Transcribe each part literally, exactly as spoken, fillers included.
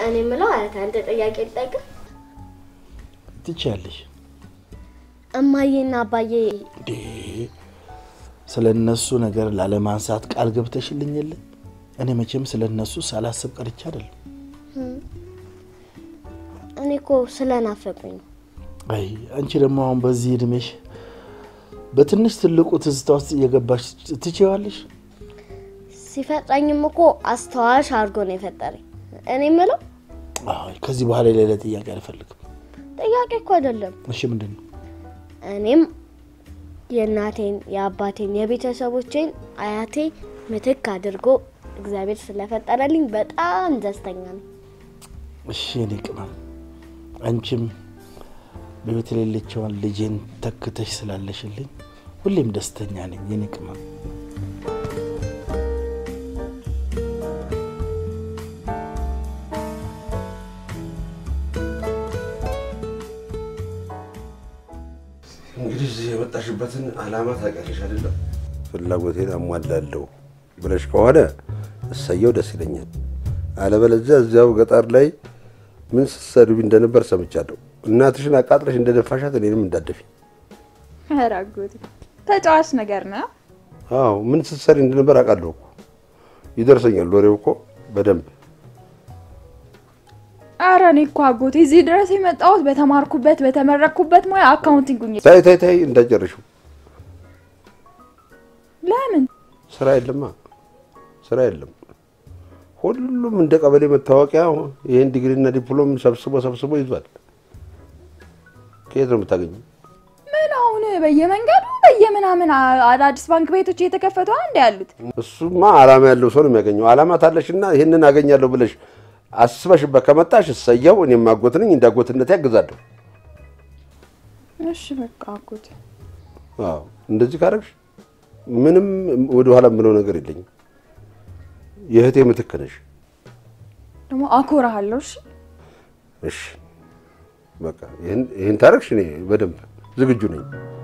أنا ملا أنت طياقي ልጠይቅ ትችያለሽ እማዬና አባዬ ዲ ስለነሱ ነገር ላለማንሳት ቃል ገብተሽልኝል እኔ መቼም ስለነሱ ሳላስብ ቀርቻ አይደል እኔ እኮ ስለናፈቁኝ አይ አንቺ ደግሞ አሁን በዚህ እድሜሽ በትንሽ ትልቁ ትዝታ ውስጥ እየገባሽ ትችያለሽ ሲፈጥረኝም እኮ አስተዋሽ አርጎ ነው የፈጠረኝ እኔ ምለው አይ ከዚህ በኋላ ሌላ ጥያቄ አልፈልግም ጥያቄ እኮ አይደለም እሺ ምንድነው እኔም የእናቴን የአባቴን የቤተሰቦቼን አያቴ ምትክ አድርጎ እግዚአብሔር ስለፈጠረልኝ በጣም ደስተኛ ነኝ እሺ እኔ ቅመም አንቺም በቤት ለሌለችውን ልጄን ተክተሽ ስላለሽልኝ ሁሌም ደስተኛ ነኝ የኔ ቅመም እንግዲህ እዚህ የመጣሽበትን ዓላማ ታውቂያለሽ አይደል ፍላጎቴን አሟላለሁ ብለሽ ከሆነ እሰየው ደስ ይለኛል አለበለዚያ እዚያው ገጠር ላይ ምን ስትሰድቢ እንደነበር ሰምቻለሁ እናትሽን አቃጥለሽ እንደደፋሻት እኔንም እንዳደፊ አራጉት ተጫዋች ነገር ነው አዎ ምን ስትሰሪ እንደነበር አቃለሁ ይደርሰኛል ወሬው እኮ በደንብ አራኔ እኮ አጎቴ እዚህ ድረስ የመጣሁት በተማርኩበት በተመረኩበት ሙያ አካውንቲንግ ነው ታይ ታይ ታይ እንዳጨርሽው ለምን ስራ የለማ ስራ የለም ሁሉም እንደ ቀበሌ መታወቂያ ይሄን ዲግሪና ዲፕሎም ሰብስቦ ሰብስቦ ይዟል ከየት ነው የምታገኘው ምን አሁን በየመንገዱ በየምናምን አዳዲስ ባንክ ቤቶች እየተከፈቱ አንድ ያሉት እሱማ ዓላማ ያለው ሰው ነው የሚያገኘው ዓላማ ታለሽና ይሄንን አገኛለሁ ብለሽ አስበሽበት ከመጣሽ ሰየው እኔ ማጎት ነኝ እንዳጎትነት ያግዛለሁ እሺ በቃ አጎት አዎ እንደዚህ ካረግሽ ምንም ወደ ኋላ ምለው ነገር የለኝም የህቴ ምትክ ነሽ ደሞ አኮራሃለሁ እሺ እሺ በቃ ይሄን ይሄን ታረግሽ እኔ በደንብ ዝግጁ ነኝ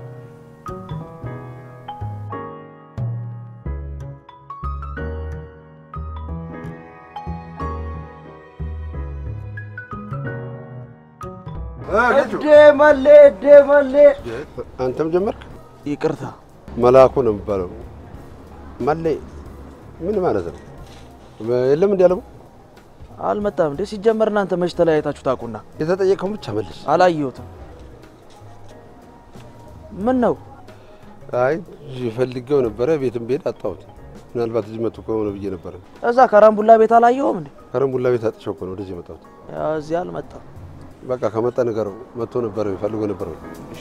ደማለ ደማለ አንተም ጀመርክ ይቅርታ መላኩ ነው የሚባለው ማለ ምን ማለት ነው የለም እንዲያለው አልመጣም እንዴ ሲጀመር እናንተ መች ተለያይታችሁ ታቁና የተጠየቀው ብቻ መልስ አላየሁትም ምን ነው አይ ይፈልገው ነበር ቤትም ቤት አጣሁት ምናልባት እዚህ መጥቶ ከሆነ ብዬ ነበር እዛ ካራምቡላ ቤት አላየሁም እንዴ ካራምቡላ ቤት አጥቼው ነው ወደዚህ መጣሁት ያ እዚህ አልመጣም በቃ ከመጣ ነገር መጥቶ ነበር ይፈልገው ነበር እሺ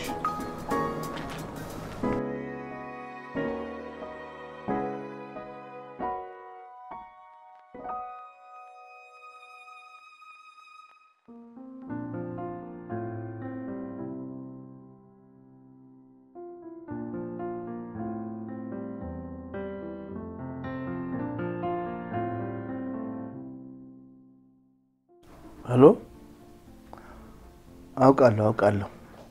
ሄሎ አውቃለሁ አውቃለሁ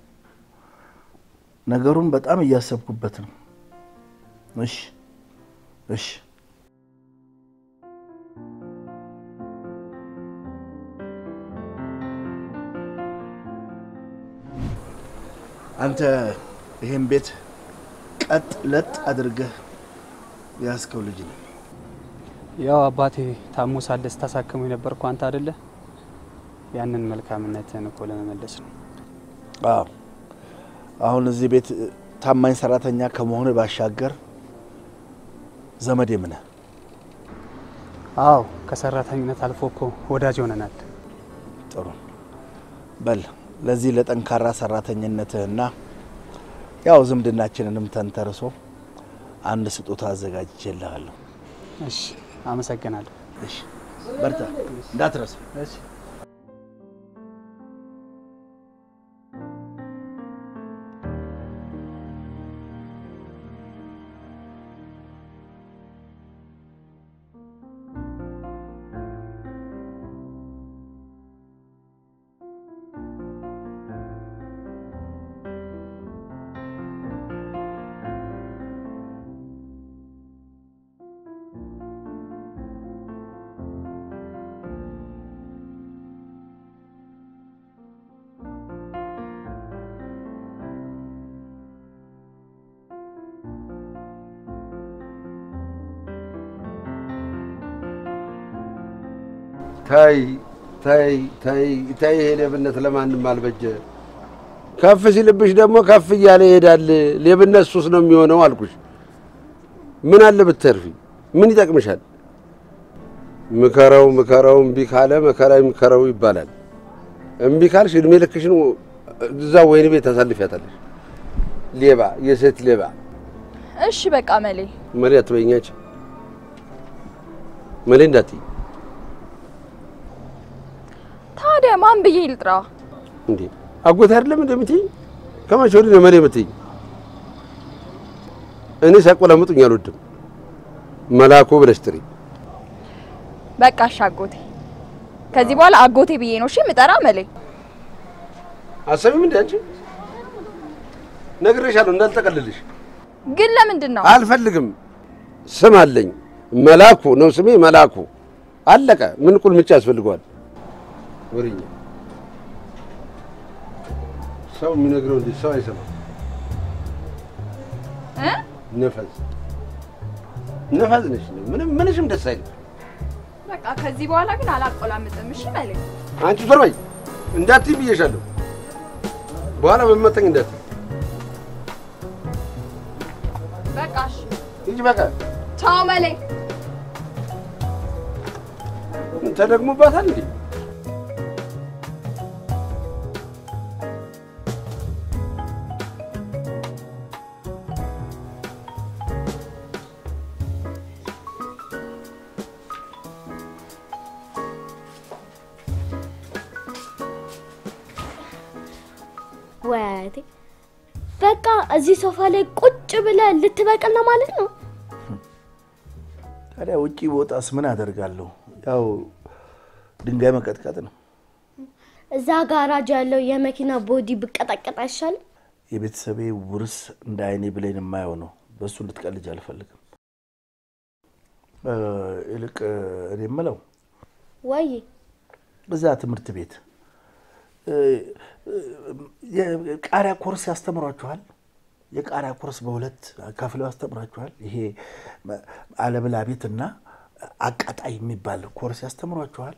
ነገሩን በጣም እያሰብኩበት ነው እሺ እሺ አንተ ይሄን ቤት ቀጥ ለጥ አድርገህ ያስከው ልጅ ነው ያው አባቴ ታሞ ሳደስ ታሳከሙ የነበርኩ አንተ አይደለ ያንን መልካምነትን እኮ ለመመለስ ነው አዎ አሁን እዚህ ቤት ታማኝ ሰራተኛ ከመሆኑ ባሻገር ዘመዴ ምን አዎ ከሰራተኝነት አልፎ እኮ ወዳጅ ሆነናል ጥሩ በል ለዚህ ለጠንካራ ሰራተኝነትና ያው ዝምድናችንንም ተንተርሶ አንድ ስጦታ አዘጋጅቼልሃለሁ እሺ አመሰግናለሁ እሺ በርታ እንዳትረሳ እሺ ታይ ታይ ታይ ታይ ሌብነት ለማንም አልበጀ ከፍ ሲልብሽ ደግሞ ከፍ እያለ ይሄዳል ሌብነት ሱስ ነው የሚሆነው አልኩሽ ምን አለ ብትርፊ ምን ይጠቅምሻል ምከራው ምከራው እምቢ ካለ መከራ ይምከራው ይባላል እምቢ ካልሽ እድሜ ልክሽን እዛ ወይን ቤት ታሳልፊያታለሽ ሌባ የሴት ሌባ እሺ በቃ መሌ መሌ አትበይኛች መሌ እንዳትይ ታዲያ ማን ብዬ ልጥራ እንዴ አጎት አይደለም እንደምትይ ከመቼ ወዲህ ነው መሌ የምትይ እኔ ሳቆላምጡኝ አልወድም መላኩ ብለሽ ጥሪ በቃ አጎቴ ከዚህ በኋላ አጎቴ ብዬ ነው እሺ የምጠራ መሌ አሰብም እንዴ አንቺ ነግሬሻለሁ እንዳልተቀልልሽ ግን ለምንድን ነው አልፈልግም ስም አለኝ መላኩ ነው ስሜ መላኩ አለቀ ምን ቁልምጫ ያስፈልገዋል ወሪኛ ሰው የሚነግረው እንዴ ሰው አይሰማም እ ነፈስ ነፈስ ነሽ ምንም ምንሽም ደስ አይልም በቃ ከዚህ በኋላ ግን አላቆላምጥም እሺ መሌ አንቺ ፈርማይ እንዳትይ ብዬሻለሁ በኋላ በመመጠኝ እንዳትይ በቃ እሺ ይጂ በቃ ቻው መሌ ተደግሞባታል እንዴ ወይኔ በቃ እዚህ ሶፋ ላይ ቁጭ ብለህ ልትበቀል ነው ማለት ነው ታዲያ ውጪ ወጣስ ምን አደርጋለሁ ያው ድንጋይ መቀጥቀጥ ነው እዛ ጋራጅ ያለው የመኪና ቦዲ ብቀጠቀጥ አይሻል የቤተሰቤ ውርስ እንደ አይኔ ብሌን የማየው ነው በሱ እንድትቀልጅ አልፈልግም እልቅ እኔ የምለው ወይ በዛ ትምህርት ቤት የቃሪያ ኮርስ ያስተምሯችኋል የቃሪያ ኮርስ በሁለት ከፍለው ያስተምሯችኋል ይሄ አለብላ ቤትና አቃጣይ የሚባል ኮርስ ያስተምሯችኋል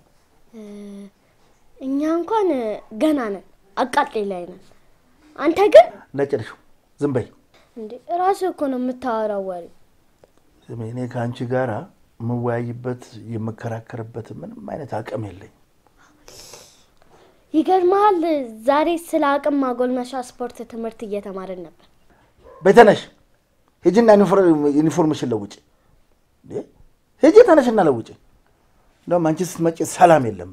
እኛ እንኳን ገና ነን አቃጣይ ላይ ነን አንተ ግን ነጭልሽ ዝም በይ እንዴ ራስ እኮ ነው የምታወራው ወሬ እኔ ካንቺ ጋራ መወያይበት የመከራከርበት ምንም አይነት አቅም የለኝ ይገርማል ዛሬ ስለ አቅም ማጎልመሻ ስፖርት ትምህርት እየተማርን ነበር በተነሽ ሄጂና ዩኒፎርምሽን ለውጪ እንዴ ሄጂ ተነሽና ለውጪ እንደውም አንቺ ስትመጪ ሰላም የለም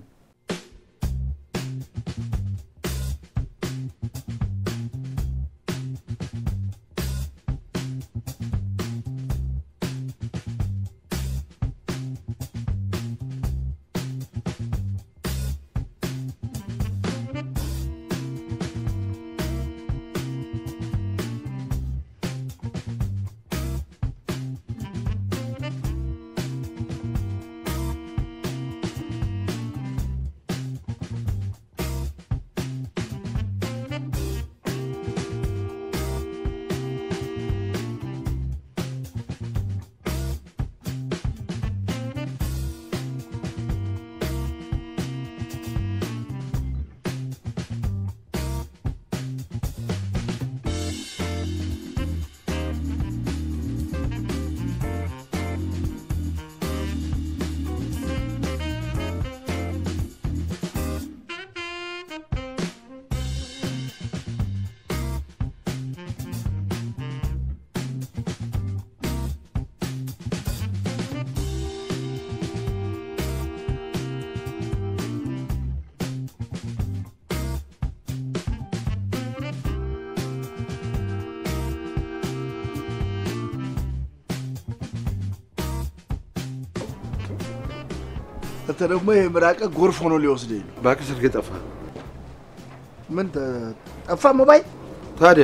ተደሞ የምራቀ ጎርፍ ሆኖ ሊወስደኝ ነው ባክሽ ስልክ ጠፋ ምን ጠፋ ሞባይል ታዲያ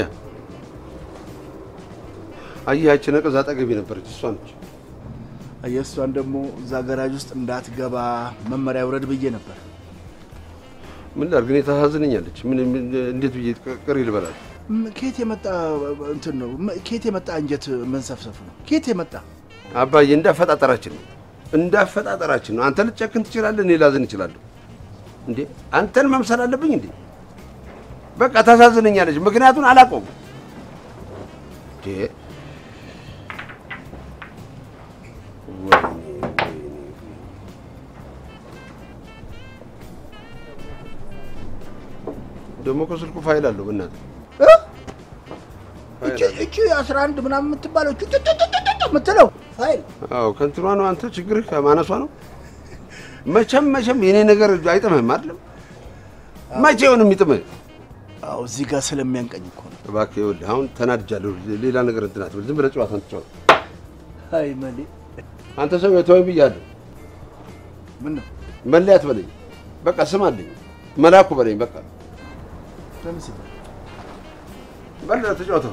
አያቺ ነቀዛ አጠገቤ ነበረች እሷ ነች አየሷን ደሞ እዛ ጋራጅ ውስጥ እንዳትገባ መመሪያ ወረድ ብዬ ነበር ምን ላድርግ እኔ ታሳዝነኛለች ምን እንዴት ብዬ ቅር ይልበላል ኬት የመጣ እንትን ነው ኬት የመጣ እንጀት መንሰፍሰፍ ነው ኬት የመጣ አባዬ እንዳፈጣጠራችን እንዳፈጣጠራችን ነው። አንተ ልትጨክን ትችላለህ፣ እኔ ላዝን እችላለሁ። እንዴ አንተን መምሰል አለብኝ እንዴ? በቃ ታሳዝነኛለች፣ ምክንያቱን አላውቀውም። እንዴ ደግሞ ከስልኩ ፋይል አለው በእናትህ እቺ እቺ አስራ አንድ ምናምን የምትባለው እቺ ተተተተ የምትለው ፋይል አዎ ከንትሯ ነው። አንተ ችግርህ ከማነሷ ነው። መቼም መቼም የኔ ነገር አይጥምህም አይደለም። መቼውን የሚጥምህ? አዎ እዚህ ጋር ስለሚያንቀኝ እኮ ነው። እባክህ ይኸውልህ አሁን ተናድጃለሁ። ሌላ ነገር እንትን አትበል፣ ዝም ብለህ ጨዋታን ተጫወት። አይ መሌ አንተ ሰው የተወኝ ብያለሁ። ምን ነው መሌ አትበለኝ። በቃ ስም አለኝ መላኩ በለኝ። በቃ ለምን ሲል በል ተጫወተው።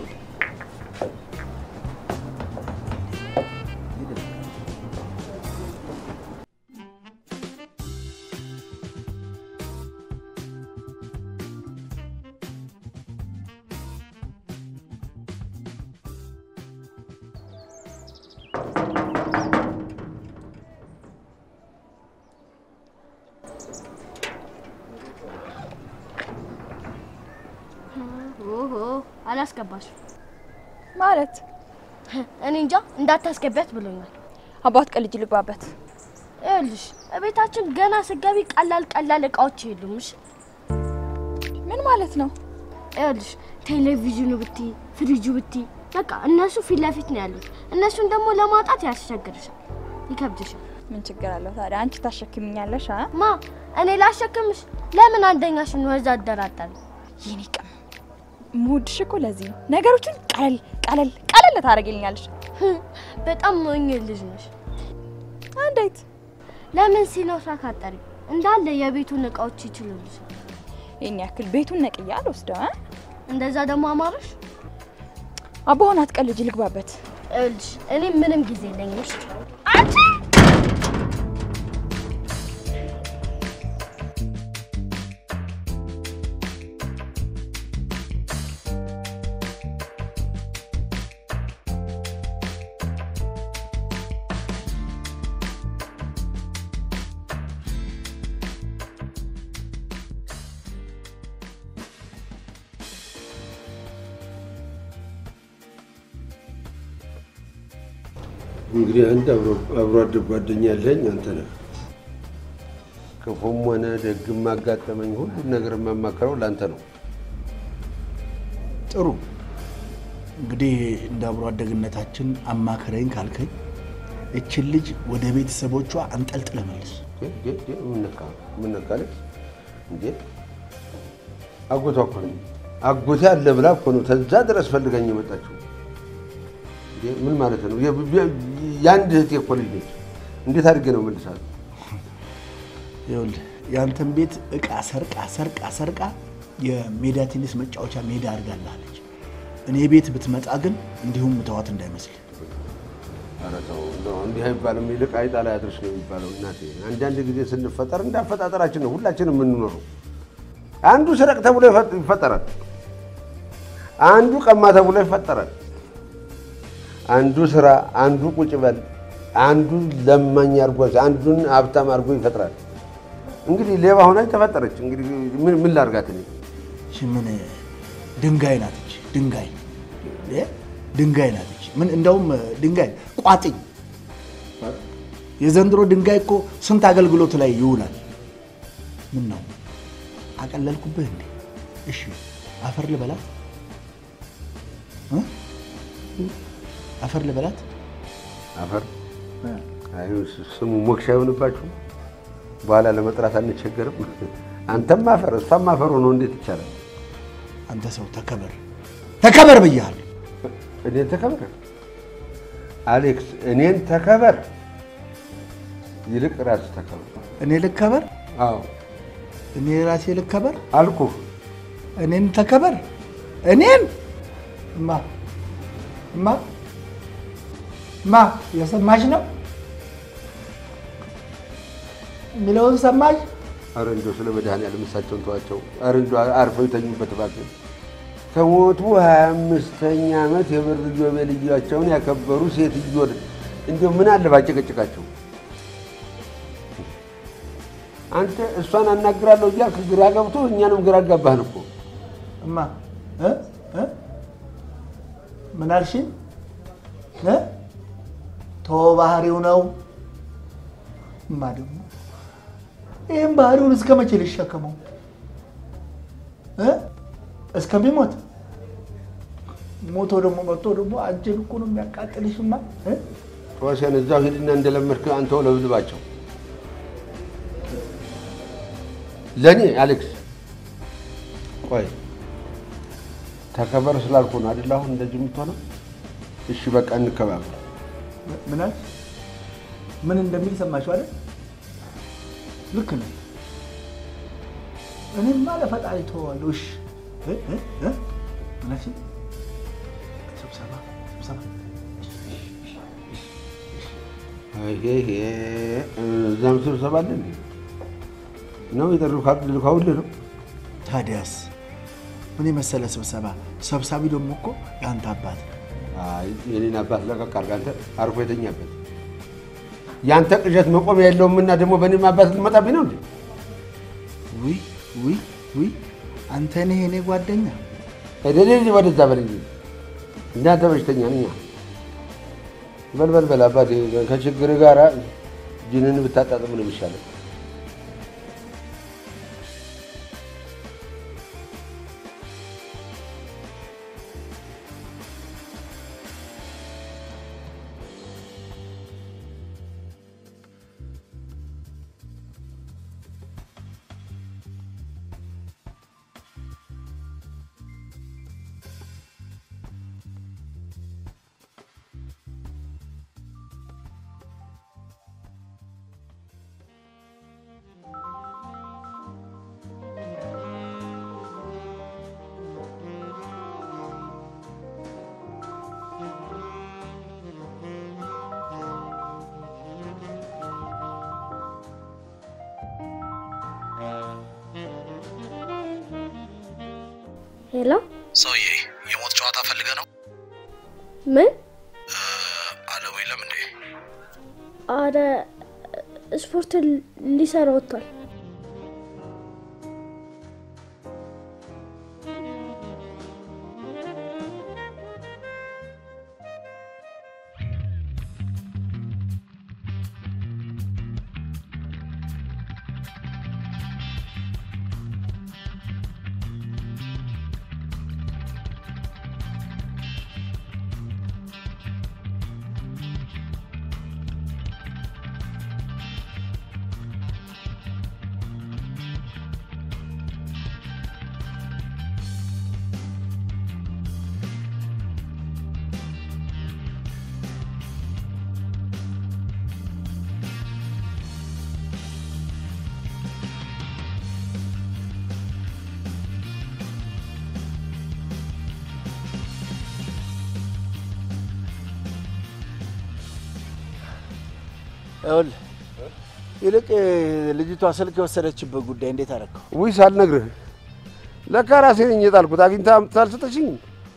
አላስገባሽ ማለት እኔ እንጃ እንዳታስገቢያት ብሎኛል። አባት ቀልጅ ልባበት እልሽ እቤታችን ገና ስጋቢ ቀላል ቀላል እቃዎች የሉም። እሺ ምን ማለት ነው? እልሽ ቴሌቪዥኑ ብቲ ፍሪጁ ብቲ በቃ እነሱ ፊት ለፊት ነው ያሉት። እነሱን ደግሞ ለማጣት ያስቸግርሻል፣ ይከብድሻል። ምን ችግር አለው ታዲያ? አንቺ ታሸክምኛለሽ? አ ማ እኔ ላሸክምሽ? ለምን አንደኛሽን ወዛ አደራጣል? የኔ ቀም ሙድሽ እኮ ለዚህ ነው። ነገሮችን ቀለል ቀለል ቀለል ታረጋግልኛለሽ። በጣም ሞኝ ልጅ ነሽ። እንዴት? ለምን ሲኖር አካጠሪ እንዳለ የቤቱን እቃዎች ይችላልሽ። የኛ ያክል ቤቱን ነቅያ አልወስደው አ እንደዛ ደግሞ አማርሽ። አባውን አትቀልጂ ልግባበት። እልሽ እኔ ምንም ጊዜ የለኝም። አንቺ እንግዲህ አንድ አብሮ አብሮ አደግ ጓደኛ ያለኝ አንተ ነህ። ክፉም ሆነ ደግም አጋጠመኝ ሁሉ ነገር የማማከረው ላንተ ነው። ጥሩ እንግዲህ እንደ አብሮ አደግነታችን አማከረኝ ካልከኝ እቺን ልጅ ወደ ቤተሰቦቿ አንጠልጥለ መልስ። ምን ነካ ምን ነካለች እንዴ? አጎቷ እኮ ነው አጎቴ አለ ብላ እኮ ነው ተዛ ድረስ ፈልጋኝ የመጣችው። ምን ማለት ነው? ያንድ እህቴ እኮ ልጅ ነች። እንዴት አድርጌ ነው መልሳት? ይኸውልህ ያንተን ቤት እቃ ሰርቃ ሰርቃ ሰርቃ የሜዳ ቴኒስ መጫወቻ ሜዳ አድርጋለች። እኔ ቤት ብትመጣ ግን እንዲሁም ተዋት እንዳይመስል። ኧረ ተው ነው እንዲህ አይባልም። ይልቅ አይጣ ላይ አድርሽ ነው የሚባለው። እናቴ አንዳንድ ጊዜ ስንፈጠር እንዳፈጣጠራችን ነው ሁላችንም የምንኖረው። አንዱ ስረቅ ተብሎ ይፈጠራል፣ አንዱ ቀማ ተብሎ ይፈጠራል። አንዱ ስራ፣ አንዱ ቁጭ በል፣ አንዱ ለማኝ አርጎ አንዱን ሀብታም አርጎ ይፈጥራል። እንግዲህ ሌባ ሆና ተፈጠረች። እንግዲህ ምን ምን ላርጋት ነው? እሺ ምን ድንጋይ ናት እቺ ድንጋይ እ ድንጋይ ናት እቺ ምን እንደውም ድንጋይ ቋጥኝ። የዘንድሮ ድንጋይ እኮ ስንት አገልግሎት ላይ ይውላል። ምን ነው አቀለልኩብህ እንዴ? እሺ አፈር ልበላት እ አፈር ልበላት? አፈር አይ ስሙ ሞክሻ ይሆንባችሁ። በኋላ ለመጥራት አንቸገርም። አንተም አፈር እሷም አፈር ሆኖ እንዴት ይቻላል? አንተ ሰው ተከበር ተከበር ብያለሁ። እኔን ተከበር አሌክስ፣ እኔን ተከበር። ይልቅ ራስህ ተከበር። እኔ ልከበር? አዎ እኔ ራሴ ልከበር አልኩህ። እኔን ተከበር። እኔን እማ እማ ማ የሰማሽ ነው ሚለውን ሰማሽ? ኧረ እንደው ስለ መድኃኒዓለም እሳቸውን ተዋቸው። ኧረ እንደው አርፈው ይተኙበት እባክህ። ከሞቱ ሀያ አምስተኛ ዓመት የብር ኢዮቤልያቸውን ያከበሩ ሴትዮ እንደው ምን አለ ባጨቀጭቃቸው። አንተ እሷን አናግራለሁ እያልክ ግራ ገብቶ እኛንም ግራ አጋባህን እኮ እማ እ እ ምን አልሽኝ እ ተው ባህሪው ነው እማ ደግሞ ይሄን ባህሪውን እስከ መቼ ልሸከመው እ እስከሚሞት ሞቶ ደግሞ መጥቶ ደግሞ አንቺን እኮ ነው የሚያቃጥልሽማ እ ተወሰነ እዛው ሄድና እንደለመድክ አንተው ለብልባቸው ለኔ አሌክስ ቆይ ተከበር ስላልኩ ነው አይደል አሁን እንደዚህ የምትሆነው እሺ በቃ እንከባበር ምን አልሽ ምን እንደሚል ሰማሽው አይደል ልክ ነው እኔማ ለፈጣሪ ተዋለሁ እሺ እ እ እ ምናሽ ስብሰባ ስብሰባ አይ ይሄ እዛም ስብሰባ አለ ነው የጠሩካት ልካውል ነው ታዲያስ ምን የመሰለ ስብሰባ ሰብሳቢ ደግሞ እኮ ያንተ አባት አይ የኔን አባት ለቀቅ አድርግ አንተ አርፎ የተኛበት ያንተ ቅዠት መቆሚያ የለውምና ደግሞ በእኔም አባት ልትመጣብኝ ነው እንዴ ውይ ውይ ውይ አንተ ነህ የኔ ጓደኛ አይደል ወደዛ በልኝ እንዳንተ በሽተኛ ነኝ በል በል በል አባቴ ከችግር ጋር ጅንን ብታጣጥም ነው የሚሻለው ሄሎ ሰውዬ የሞት ጨዋታ ፈልገ ነው ምን አለው ይለም እንዴ አረ ስፖርት ሊሰራ ወጥቷል እውል ይልቅ ልጅቷ ስልክ የወሰደችበት ጉዳይ እንዴት አደረከው? ውይ ሳልነግርህ ለካ ራሴ ነኝ የጣልኩት። አግኝታ ሳልሰጠሽኝ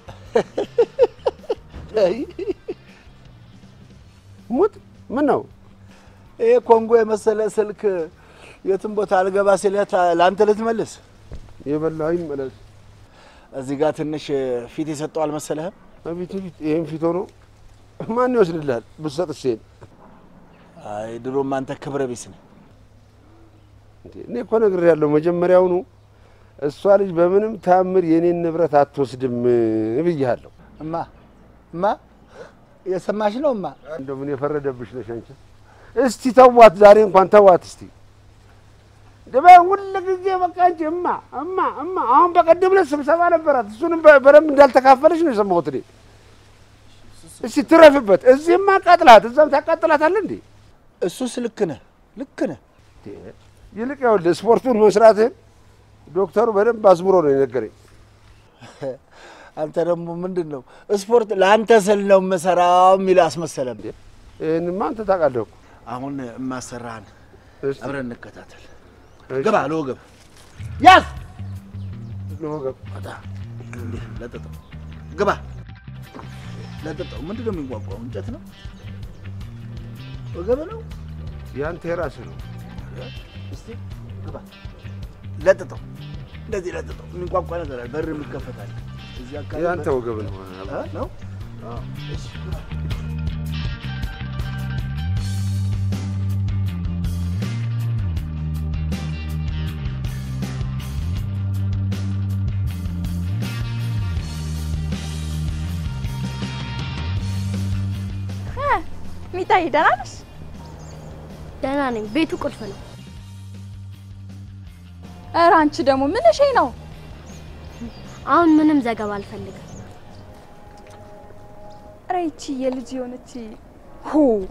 ሙት ምን ነው ይሄ ኮንጎ የመሰለ ስልክ የትም ቦታ አልገባ ሲለት ላንተ ልትመልስ የበላው ይመለስ። እዚህ ጋር ትንሽ ፊት የሰጠው አልመሰለህም? አቤት ፊት ይሄን ፊት ሆኖ ማን ይወስድልሃል ብትሰጥሽ? አይ ድሮም አንተ ክብረ ቢስ ነህ እንዴ! እኔ እኮ ነግሬያለሁ መጀመሪያውኑ እሷ ልጅ በምንም ታምር የኔን ንብረት አትወስድም ብያለሁ። እማ እማ የሰማሽ ነው እማ? እንደው ምን የፈረደብሽ ነሽ አንቺ? እስቲ ተዋት፣ ዛሬ እንኳን ተዋት እስቲ። ደባ ሁሉ ጊዜ በቃ አንቺ እማ እማ እማ አሁን በቀደም ዕለት ስብሰባ ነበራት፣ እሱንም በደንብ እንዳልተካፈለሽ ነው የሰማሁት እኔ። እስቲ ትረፍበት። እዚህማ አቃጥላት፣ እዛም ታቃጥላታለህ እንዴ? እሱስ ልክ ነህ ልክ ነህ። ይልቅ ይኸውልህ ስፖርቱን መስራትህን ዶክተሩ በደንብ አዝምሮ ነው የነገረኝ። አንተ ደግሞ ምንድን ነው ስፖርት ለአንተ ስል ነው የምሰራው የሚል አስመሰለም። ይህንማ አንተ ታውቃለህ እኮ። አሁን የማሰራህን አብረን እንከታተል። ግባ ለወገብ ያዝ፣ ለወገብ ወጣ ለጥጠው ግባ ለጥጠው። ምንድን ነው የሚጓጓው? እንጨት ነው ወገብ ነው? ያንተ የራስህ ነው። እስቲ ግባ ለጥጠው እንደዚህ ለጥጠው የሚንቋቋ ነገር አለ በር የሚከፈታል እዚህ አካባቢ ያንተ ወገብ ነው ነው አዎ እሺ ሚታይ ደህና ነሽ? ደህና ነኝ። ቤቱ ቁልፍ ነው። ኧረ አንቺ ደግሞ ምን እሺ ነው? አሁን ምንም ዘገባ አልፈልግም። ኧረ ይቺ የልጅ የሆነች ሁ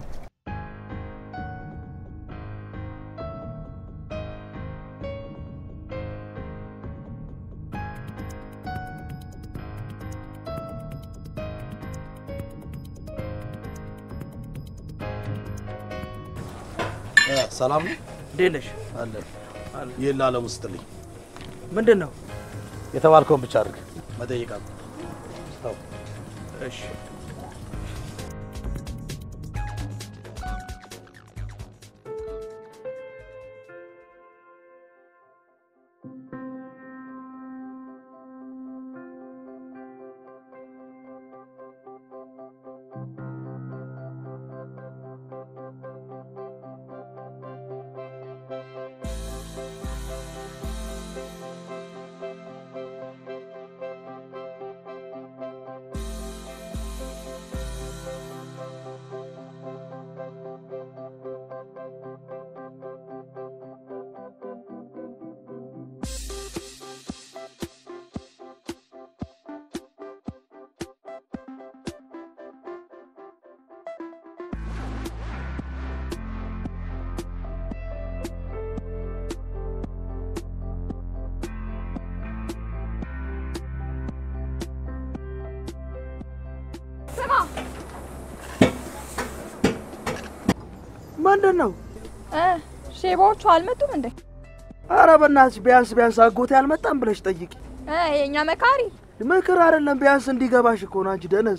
ሰላም ነው? እንዴት ነሽ? አለ አለ የላለም ውስጥልኝ ምንድነው? የተባልከውን ብቻ አድርግ። መጠየቅ አለ። ታው እሺ ምንድነው? እ ሼባዎቹ አልመጡም እንዴ? ኧረ በእናትሽ ቢያንስ ቢያንስ አጎቴ አልመጣም ብለሽ ጠይቂ። እ የኛ መካሪ ምክር አይደለም ቢያንስ እንዲገባሽ እኮ ነው አንቺ ደነዝ።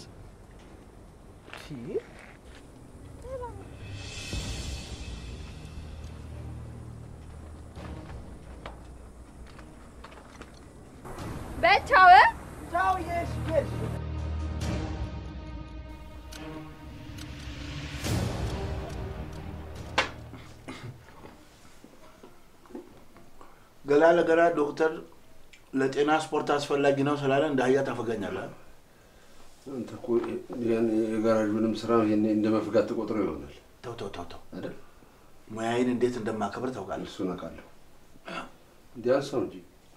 በቻው ቻው የሽ የሽ ገላ ለገላ ዶክተር ለጤና ስፖርት አስፈላጊ ነው ስላለ እንደ አህያ ታፈጋኛለህ። አንተ እኮ ያን የጋራዡንም ስራ ይሄን እንደመፍጋት ተቆጥሮ ይሆናል። ተው ተው ተው ተው አይደል? ሙያዬን እንዴት እንደማከብር ታውቃለህ። እሱን አውቃለሁ። እንዲያንስ ነው እንጂ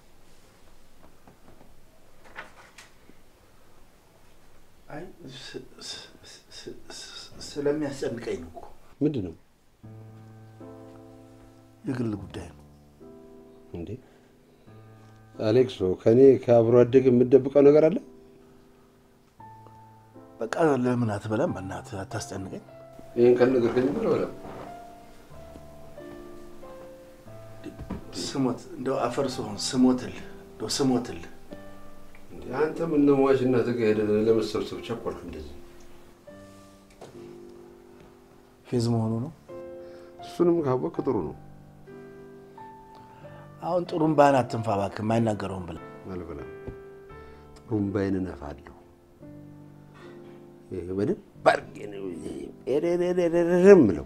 አይ ስለሚያስጨንቀኝ ነው እኮ። ምንድን ነው? የግል ጉዳይ ነው እንዴ? አሌክሶ ከኔ ከአብሮ አደግ የምትደብቀው ነገር አለ? በቃ ለምን አትበላም? በእናትህ አታስጨንቀኝ። ይሄን ካልነገርከኝ በላ በላ ስሞት እንደው አፈር ስሆን ስሞትል እንደው ስሞትል እንዴ አንተ ምን ነው ዋሽና ተገሄደ ለመሰብሰብ ቸኮልክ እንደዚህ? ፌዝ መሆኑ ነው። እሱንም ካወቅክ ጥሩ ነው። አሁን ጥሩምባን አትንፋ እባክህ፣ የማይናገረውን ብለህ አልበላም። ጥሩምባዬን እነፋለሁ። ይሄ በደንብ አድርጌ ነው ኤሬሬሬሬም ብለው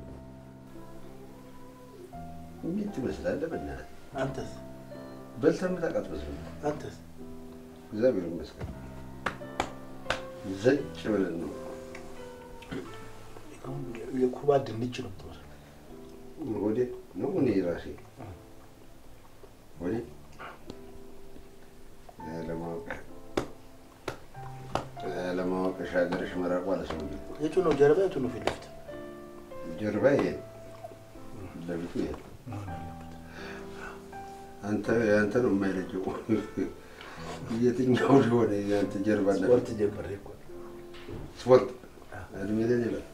ምን ትመስላለህ? በእናትህ አንተስ በልተህ የምታውቃት መስሎኝ። አንተስ እግዚአብሔር ይመስገን ዘጭ ብለን ነው። የኩባ ድንች ነው የምትመስለው። ወዴ ነው እኔ ራሴ ወዴ ለማወቅ ለማወቅ ሻገርሽ መራቋ ለሰው የቱ ነው ጀርባ? የቱ ነው ፊት ለፊት? ጀርባ ይሄ ለፊቱ ይሄ አንተ ያንተ ነው የማይለየው። የትኛው ሊሆን ያንተ ጀርባ ነው? ስፖርት ጀመረ እኮ ስፖርት እድሜ ላይ ይላል።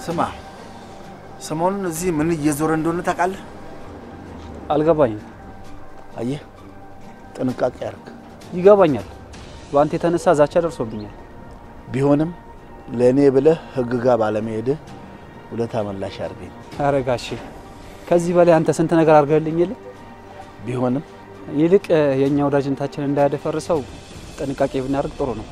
ስማ ሰሞኑን እዚህ ምን እየዞረ እንደሆነ ታውቃለህ? አልገባኝም። አየህ ጥንቃቄ አድርግ። ይገባኛል። በአንተ የተነሳ ዛቻ ደርሶብኛል። ቢሆንም ለእኔ ብለህ ህግ ጋር ባለመሄድህ ውለታ መላሽ አድርገኝ። ኧረ ጋሼ ከዚህ በላይ አንተ ስንት ነገር አድርገልኝ የለ። ቢሆንም ይልቅ የኛ ወዳጅነታችን እንዳያደፈርሰው ጥንቃቄ ብናደርግ ጥሩ ነው።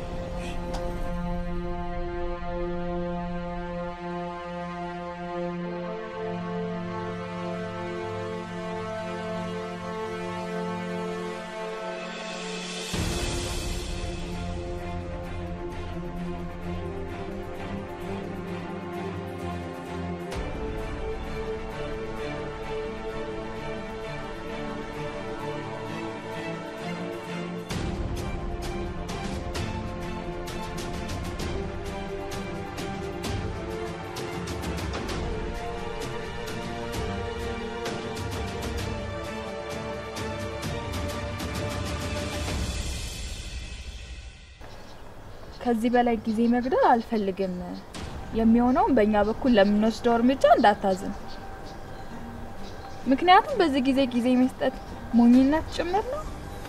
ከዚህ በላይ ጊዜ መግደል አልፈልግም። የሚሆነው በእኛ በኩል ለምንወስደው እርምጃ እንዳታዝን። ምክንያቱም በዚህ ጊዜ ጊዜ መስጠት ሞኝነት ጭምር ነው።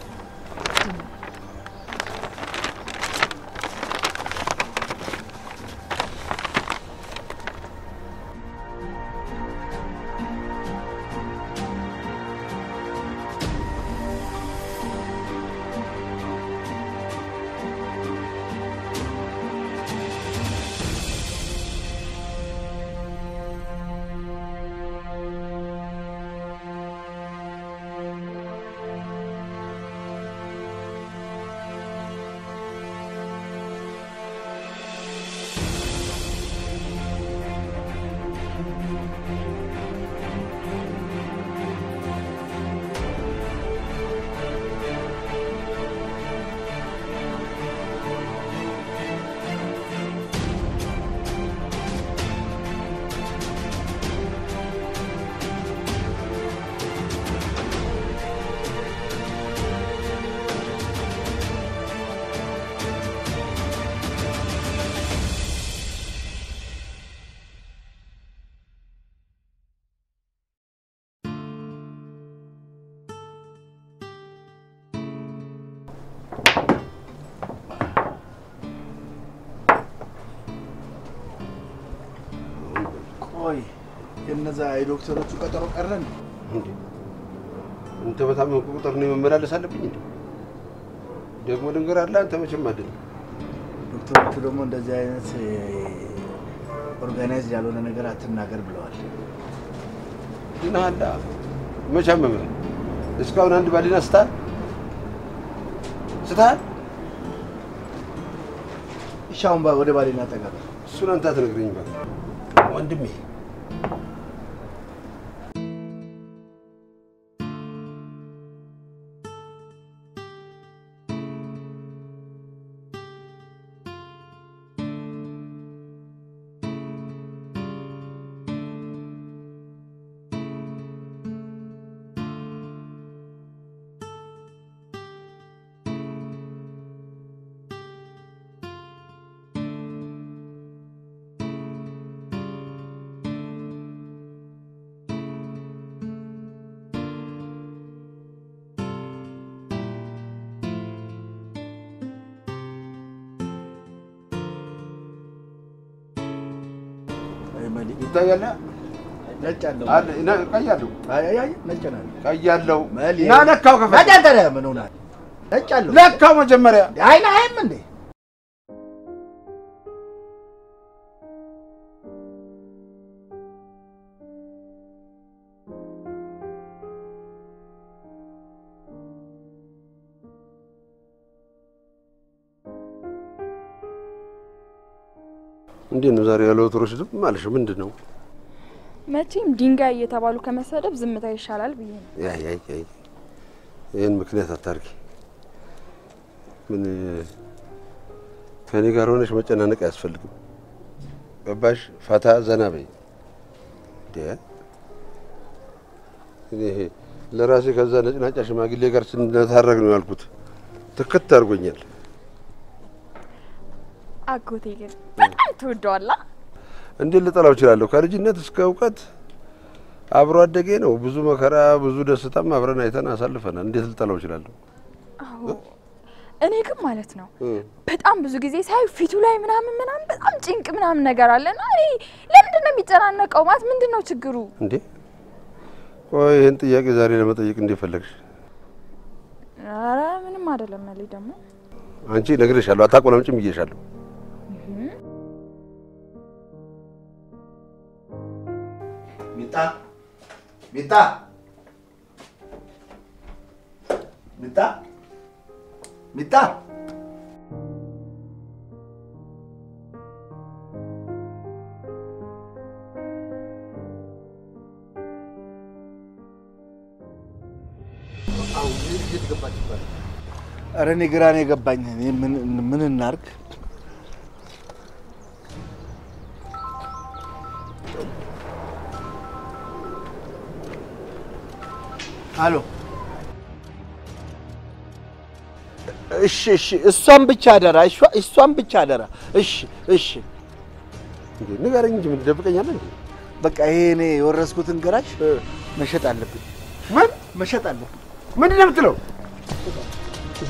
ቆይ የነዛ የዶክተሮቹ ቀጠሮ ቀረን እንዴ? እንተ በታመምኩ ቁጥር ነው መመላለስ አለብኝ እንዴ? ደግሞ ልንገር አለ አንተ መቼም አይደል። ዶክተሮቹ ደግሞ እንደዚህ አይነት ኦርጋናይዝ ያልሆነ ነገር አትናገር ብለዋል። እና አላ መቼም መመ እስካሁን አንድ ባሊና ስታ ስታ ይሻውን ባ ወደ ባሊና ተጋባ እሱን አንተ አትነግረኝ ባል ወንድሜ። ይታያል ነጫለው አለ እና ቀያለው አይ አይ ነጫናል ቀያለው ና ለካው ከፈ ነጫተረ ምን ሆናል? ነጫለው ለካው መጀመሪያ አይና አይም እንዴ እንዴ ነው ዛሬ ያለው ትሮሽ ዝም ማለሽ ምንድነው? መቼም ድንጋይ እየተባሉ ከመሰደብ ዝምታ ይሻላል ብዬ ነው። ያይ ያይ ያይ ይሄን ምክንያት አታርቂ። ምን ከኔ ጋር ሆነሽ መጨናነቅ አያስፈልግም። ገባሽ? ፈታ ዘና በይ። ደ እኔ ለራሴ ከዛ ነጭናጫ ሽማግሌ ጋር ስንታረግ ነው ያልኩት። ትክክት አድርጎኛል። አጎቴ ግን በጣም ትወደዋለህ። እንዴት ልጠላው እችላለሁ? ከልጅነት እስከ እውቀት አብሮ አደጌ ነው። ብዙ መከራ ብዙ ደስታም አብረን አይተን አሳልፈናል። እንዴት ልጠላው እችላለሁ? አዎ እኔ ግን ማለት ነው በጣም ብዙ ጊዜ ሳይ ፊቱ ላይ ምናምን ምናምን በጣም ጭንቅ ምናምን ነገር አለና እኔ ለምንድን ነው የሚጨናነቀው? ማለት ምንድነው ችግሩ እንዴ? ቆይ ይሄን ጥያቄ ዛሬ ለመጠየቅ እንዴት ፈለግሽ? ኧረ ምንም አይደለም። መሊ ደግሞ አንቺ ነግሬሻለሁ፣ አታቆላምጪም ብዬሻለሁ። ሚጣ ሚጣ ሚጣ ሚጣ ኧረ እኔ ግራ ነው የገባኝ። እኔ ምን ምን እናድርግ? አሎ እሺ እሺ፣ እሷን ብቻ አደራ። እሷ እሷን ብቻ አደራ። እሺ እሺ። እንዴ ንገረኝ እንጂ ምን ደብቀኛለህ እንዴ? በቃ ይሄ እኔ የወረስኩትን ገራጅ መሸጥ አለብኝ። ምን መሸጥ አለብኝ? ምንድን ነው የምትለው? እንዴ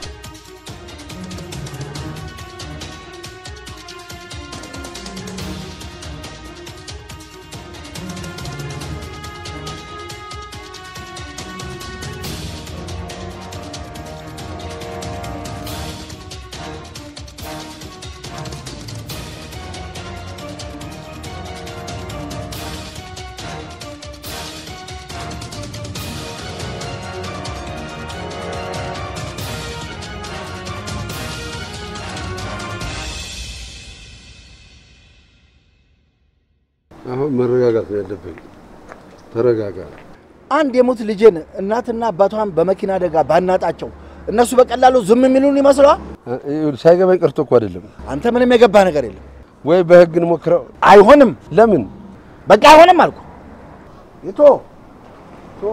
አሁን መረጋጋት ነው ያለብኝ። ተረጋጋ። አንድ የሞት ልጅን እናትና አባቷን በመኪና አደጋ ባናጣቸው እነሱ በቀላሉ ዝም የሚሉን ይመስለዋል? ሳይገባኝ ቀርቶ እኮ አይደለም። አንተ ምንም የገባ ነገር የለም ወይ? በህግ እንሞክረው። አይሆንም። ለምን? በቃ አይሆንም አልኩ። ይቶ ቶ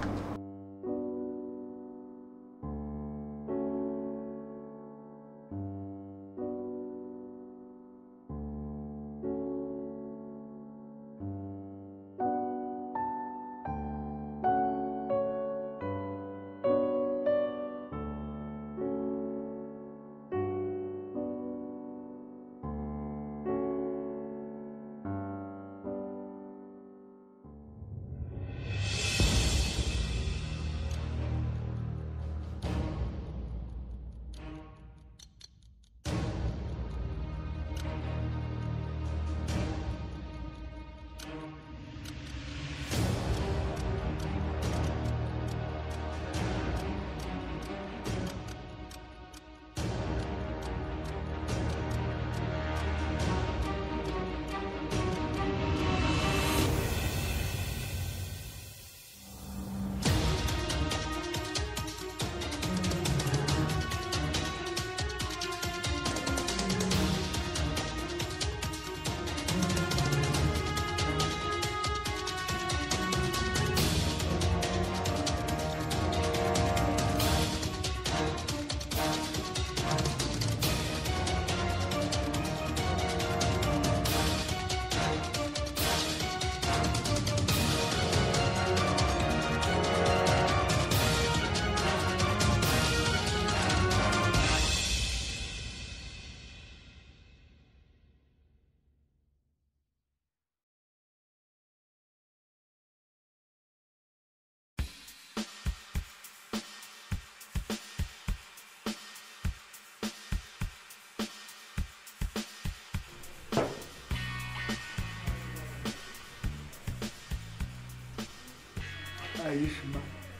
አይሽማ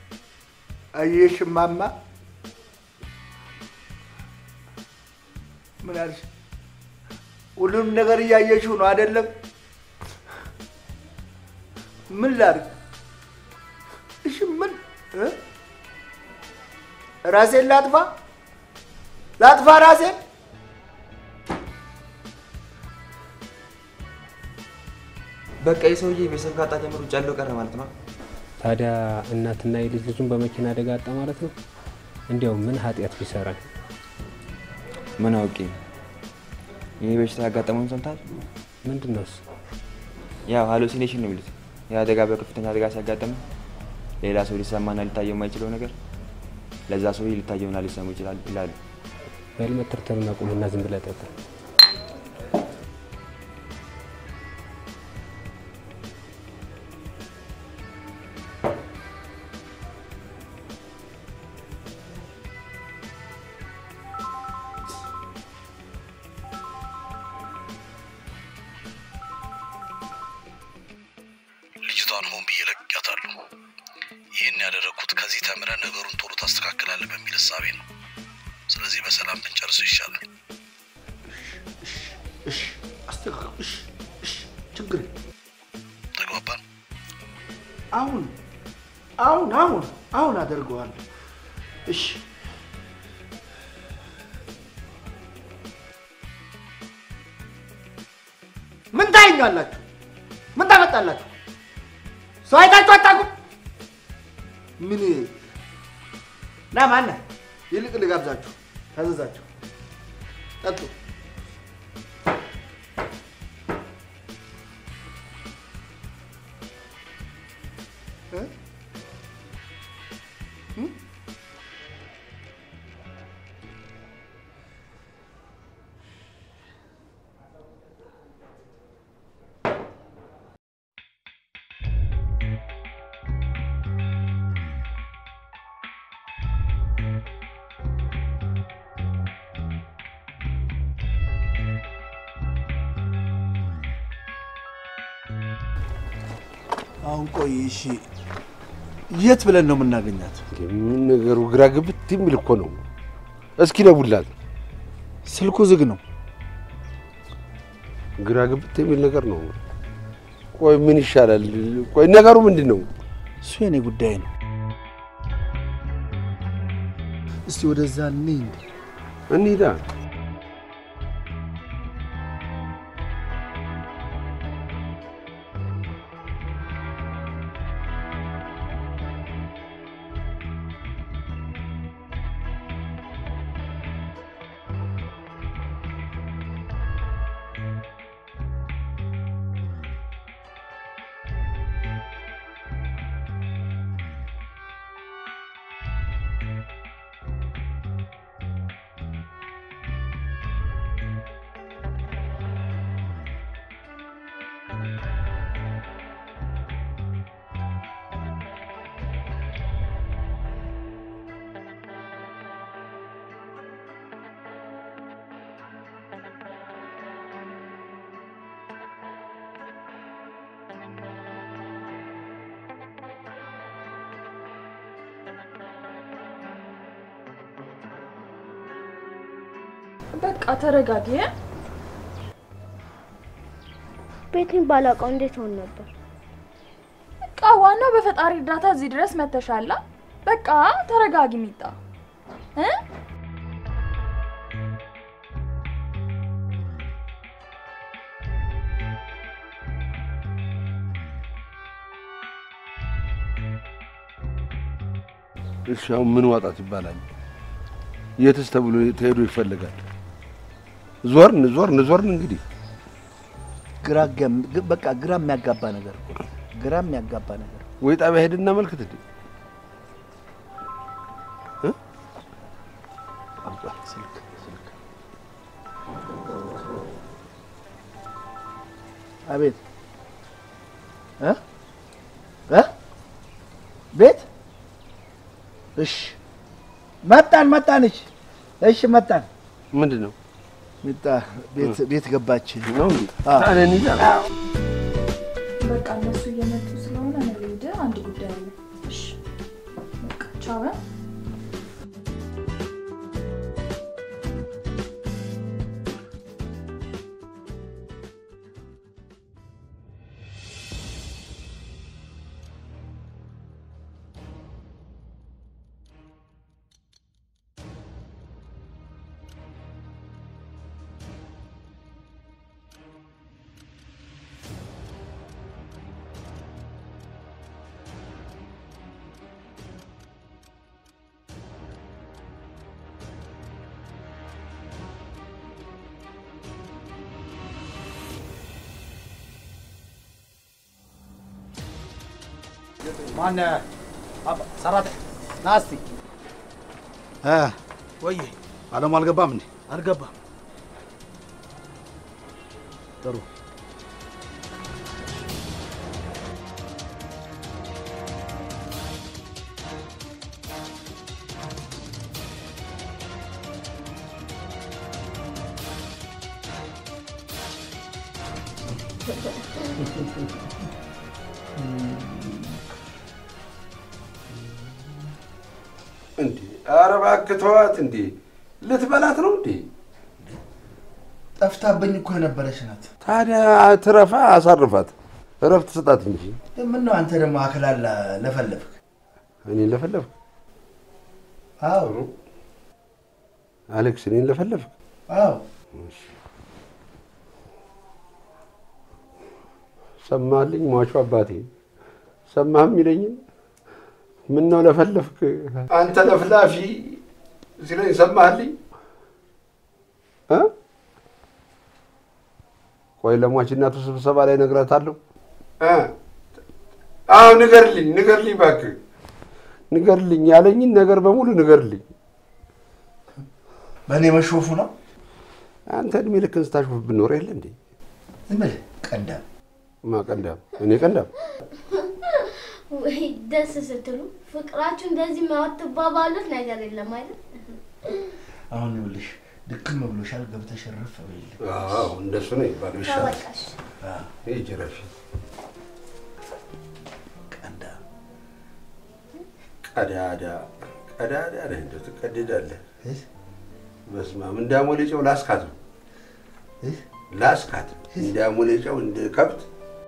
አይሽማማ ምን አልሽ? ሁሉም ነገር እያየሽው ነው አይደለም? ምን ላድርግ? እሺ ምን ራሴን ላጥፋ ላጥፋ ራሴን? በቃ የሰውዬ ቤተሰብ ካጣ ጀምሮ ውጭ ያለው ቀረ ማለት ነው። ታዲያ እናትና የልጅ ልጁን በመኪና አደጋ አጣ ማለት ነው። እንዲያው ምን ኃጢያት ቢሰራ? ምን አውቄ ይሄ በሽታ ያጋጠመውን ሰምታል? ምንድነው? ያው ሃሉሲኔሽን ነው የሚሉት። የአደጋ በከፍተኛ አደጋ ሲያጋጥም ሌላ ሰው ሊሰማና ሊታየው የማይችለው ነገር ለዛ ሰው ሊታየውና ሊሰማው ይችላል ይላሉ። በልመትርተርና ቁምና ዝም ብለህ ጠጣ። ልጅቷን ሆን ብዬ ለቅቄያታለሁ። ይህን ያደረኩት ከዚህ ተምረን ነገሩን ቶሎ ታስተካክላለህ በሚል እሳቤ ነው። ስለዚህ በሰላም ብንጨርሰው ይሻላል። እሺ አስተካክል። እሺ እሺ ችግር ተግባባን? አሁን አሁን አሁን አሁን አደርገዋለሁ። እሺ ምን ታይኛላችሁ? ምን ታመጣላችሁ? ሰው አይታችሁ አታውቁም? ምን ና ማነ ይልቅ ልጋብዛችሁ። ታዘዛችሁ ጠጡ። እ አሁን ቆይ እሺ የት ብለን ነው የምናገኛት? ምን ነገሩ ግራ ግብት የሚል እኮ ነው። እስኪ ደውልላት። ስልኩ ዝግ ነው። ግራ ግብት የሚል ነገር ነው። ቆይ ምን ይሻላል? ቆይ ነገሩ ምንድነው? እሱ የኔ ጉዳይ ነው። እስቲ ወደዛ እንሂድ። እንሂዳ። በቃ ተረጋጊ። ቤቴን ባላውቀው እንዴት ሆነ ነበር? በቃ ዋናው በፈጣሪ እርዳታ እዚህ ድረስ መተሻላ። በቃ ተረጋጊ ሚጣ እ እሺ አሁን ምን ዋጣት ይባላል? የትስ ተብሎ ተሄዶ ይፈልጋል? ዞርን ዞርን ዞርን እንግዲህ ግራ በቃ ግራ የሚያጋባ ነገር ግራ የሚያጋባ ነገር ወይ ጣቢያ ሄድና መልክት እንዴ እ አባ ስልክ ስልክ አቤት እ እ ቤት እሺ መጣን መጣን እሺ እሺ መጣን ምንድነው ሚጣ ቤት ቤት ገባች ነው እንዴ ታነኒ ዛላ በቃ እነሱ እየመጡ ስለሆነ ነው ልሂድ አንድ ጉዳይ አለ እሺ በቃ ቻው ማን አባ ሰራተ ናስቲ አ ወይ አለሙ አልገባም እንዴ? አልገባም። ጥሩ እንዴ ኧረ እባክህ ተዋት እንዴ ልትበላት ነው እንዴ ጠፍታብኝ እኮ የነበረች ናት ታዲያ ትረፋ አሳርፋት እረፍት ስጣት እንጂ ምን ነው አንተ ደግሞ አክላላ ለፈለፍክ እኔ ለፈለፍክ አዎ አሌክስ እኔን ለፈለፍክ አዎ ሰማልኝ ሟቹ አባቴ ሰማህም ይለኝን ምን ነው ለፈለፍክ አንተ ለፍላፊ ሲለኝ ሰማህልኝ እ ቆይ ለሟች እናቱ ስብሰባ ላይ ነግራታለሁ እ አዎ ንገርልኝ ንገርልኝ እባክህ ንገርልኝ ያለኝን ነገር በሙሉ ንገርልኝ በእኔ መሾፉ ነው አንተ እድሜ ልክን ስታሾፍ ብኖር የለ እንዴ ዝም ብለህ ቀንዳም ማ ቀንዳም እኔ ቀንዳም ወይ ደስ ስትሉ ፍቅራችሁ እንደዚህ ማትባባሉት ነገር የለም አይደል? አሁን ይኸውልሽ ድክም ብሎሻል ገብተሽ ረፍ በይልኝ። አዎ እንደሱ ነው ይባላል ይሻላል። በቃሽ። አዎ ይጀራሽ ቀንዳ ቀዳዳ ቀዳዳ ነህ እንደው ትቀድዳለህ። በስመ አብ እንዳሞሌጨው ላስካት ላስካት እንዳሞሌጨው እንደ ከብት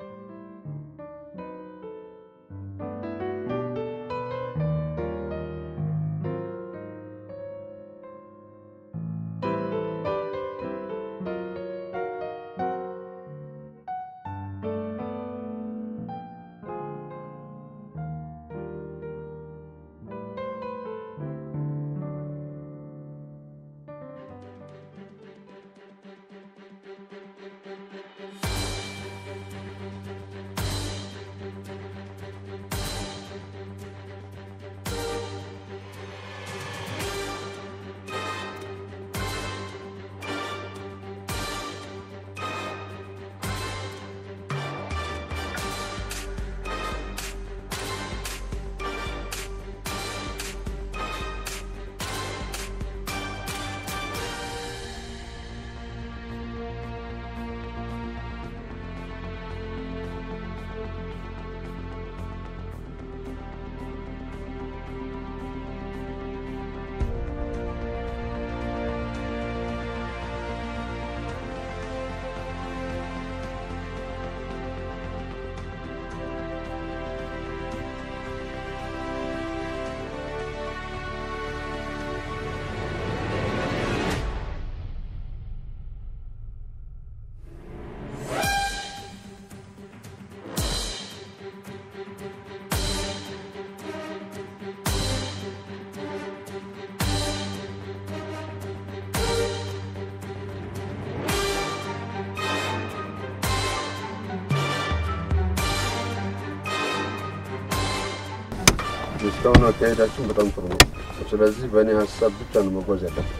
እስካሁን አካሄዳችን በጣም ጥሩ ነው። ስለዚህ በእኔ ሀሳብ ብቻ ነው መጓዝ ያለበት።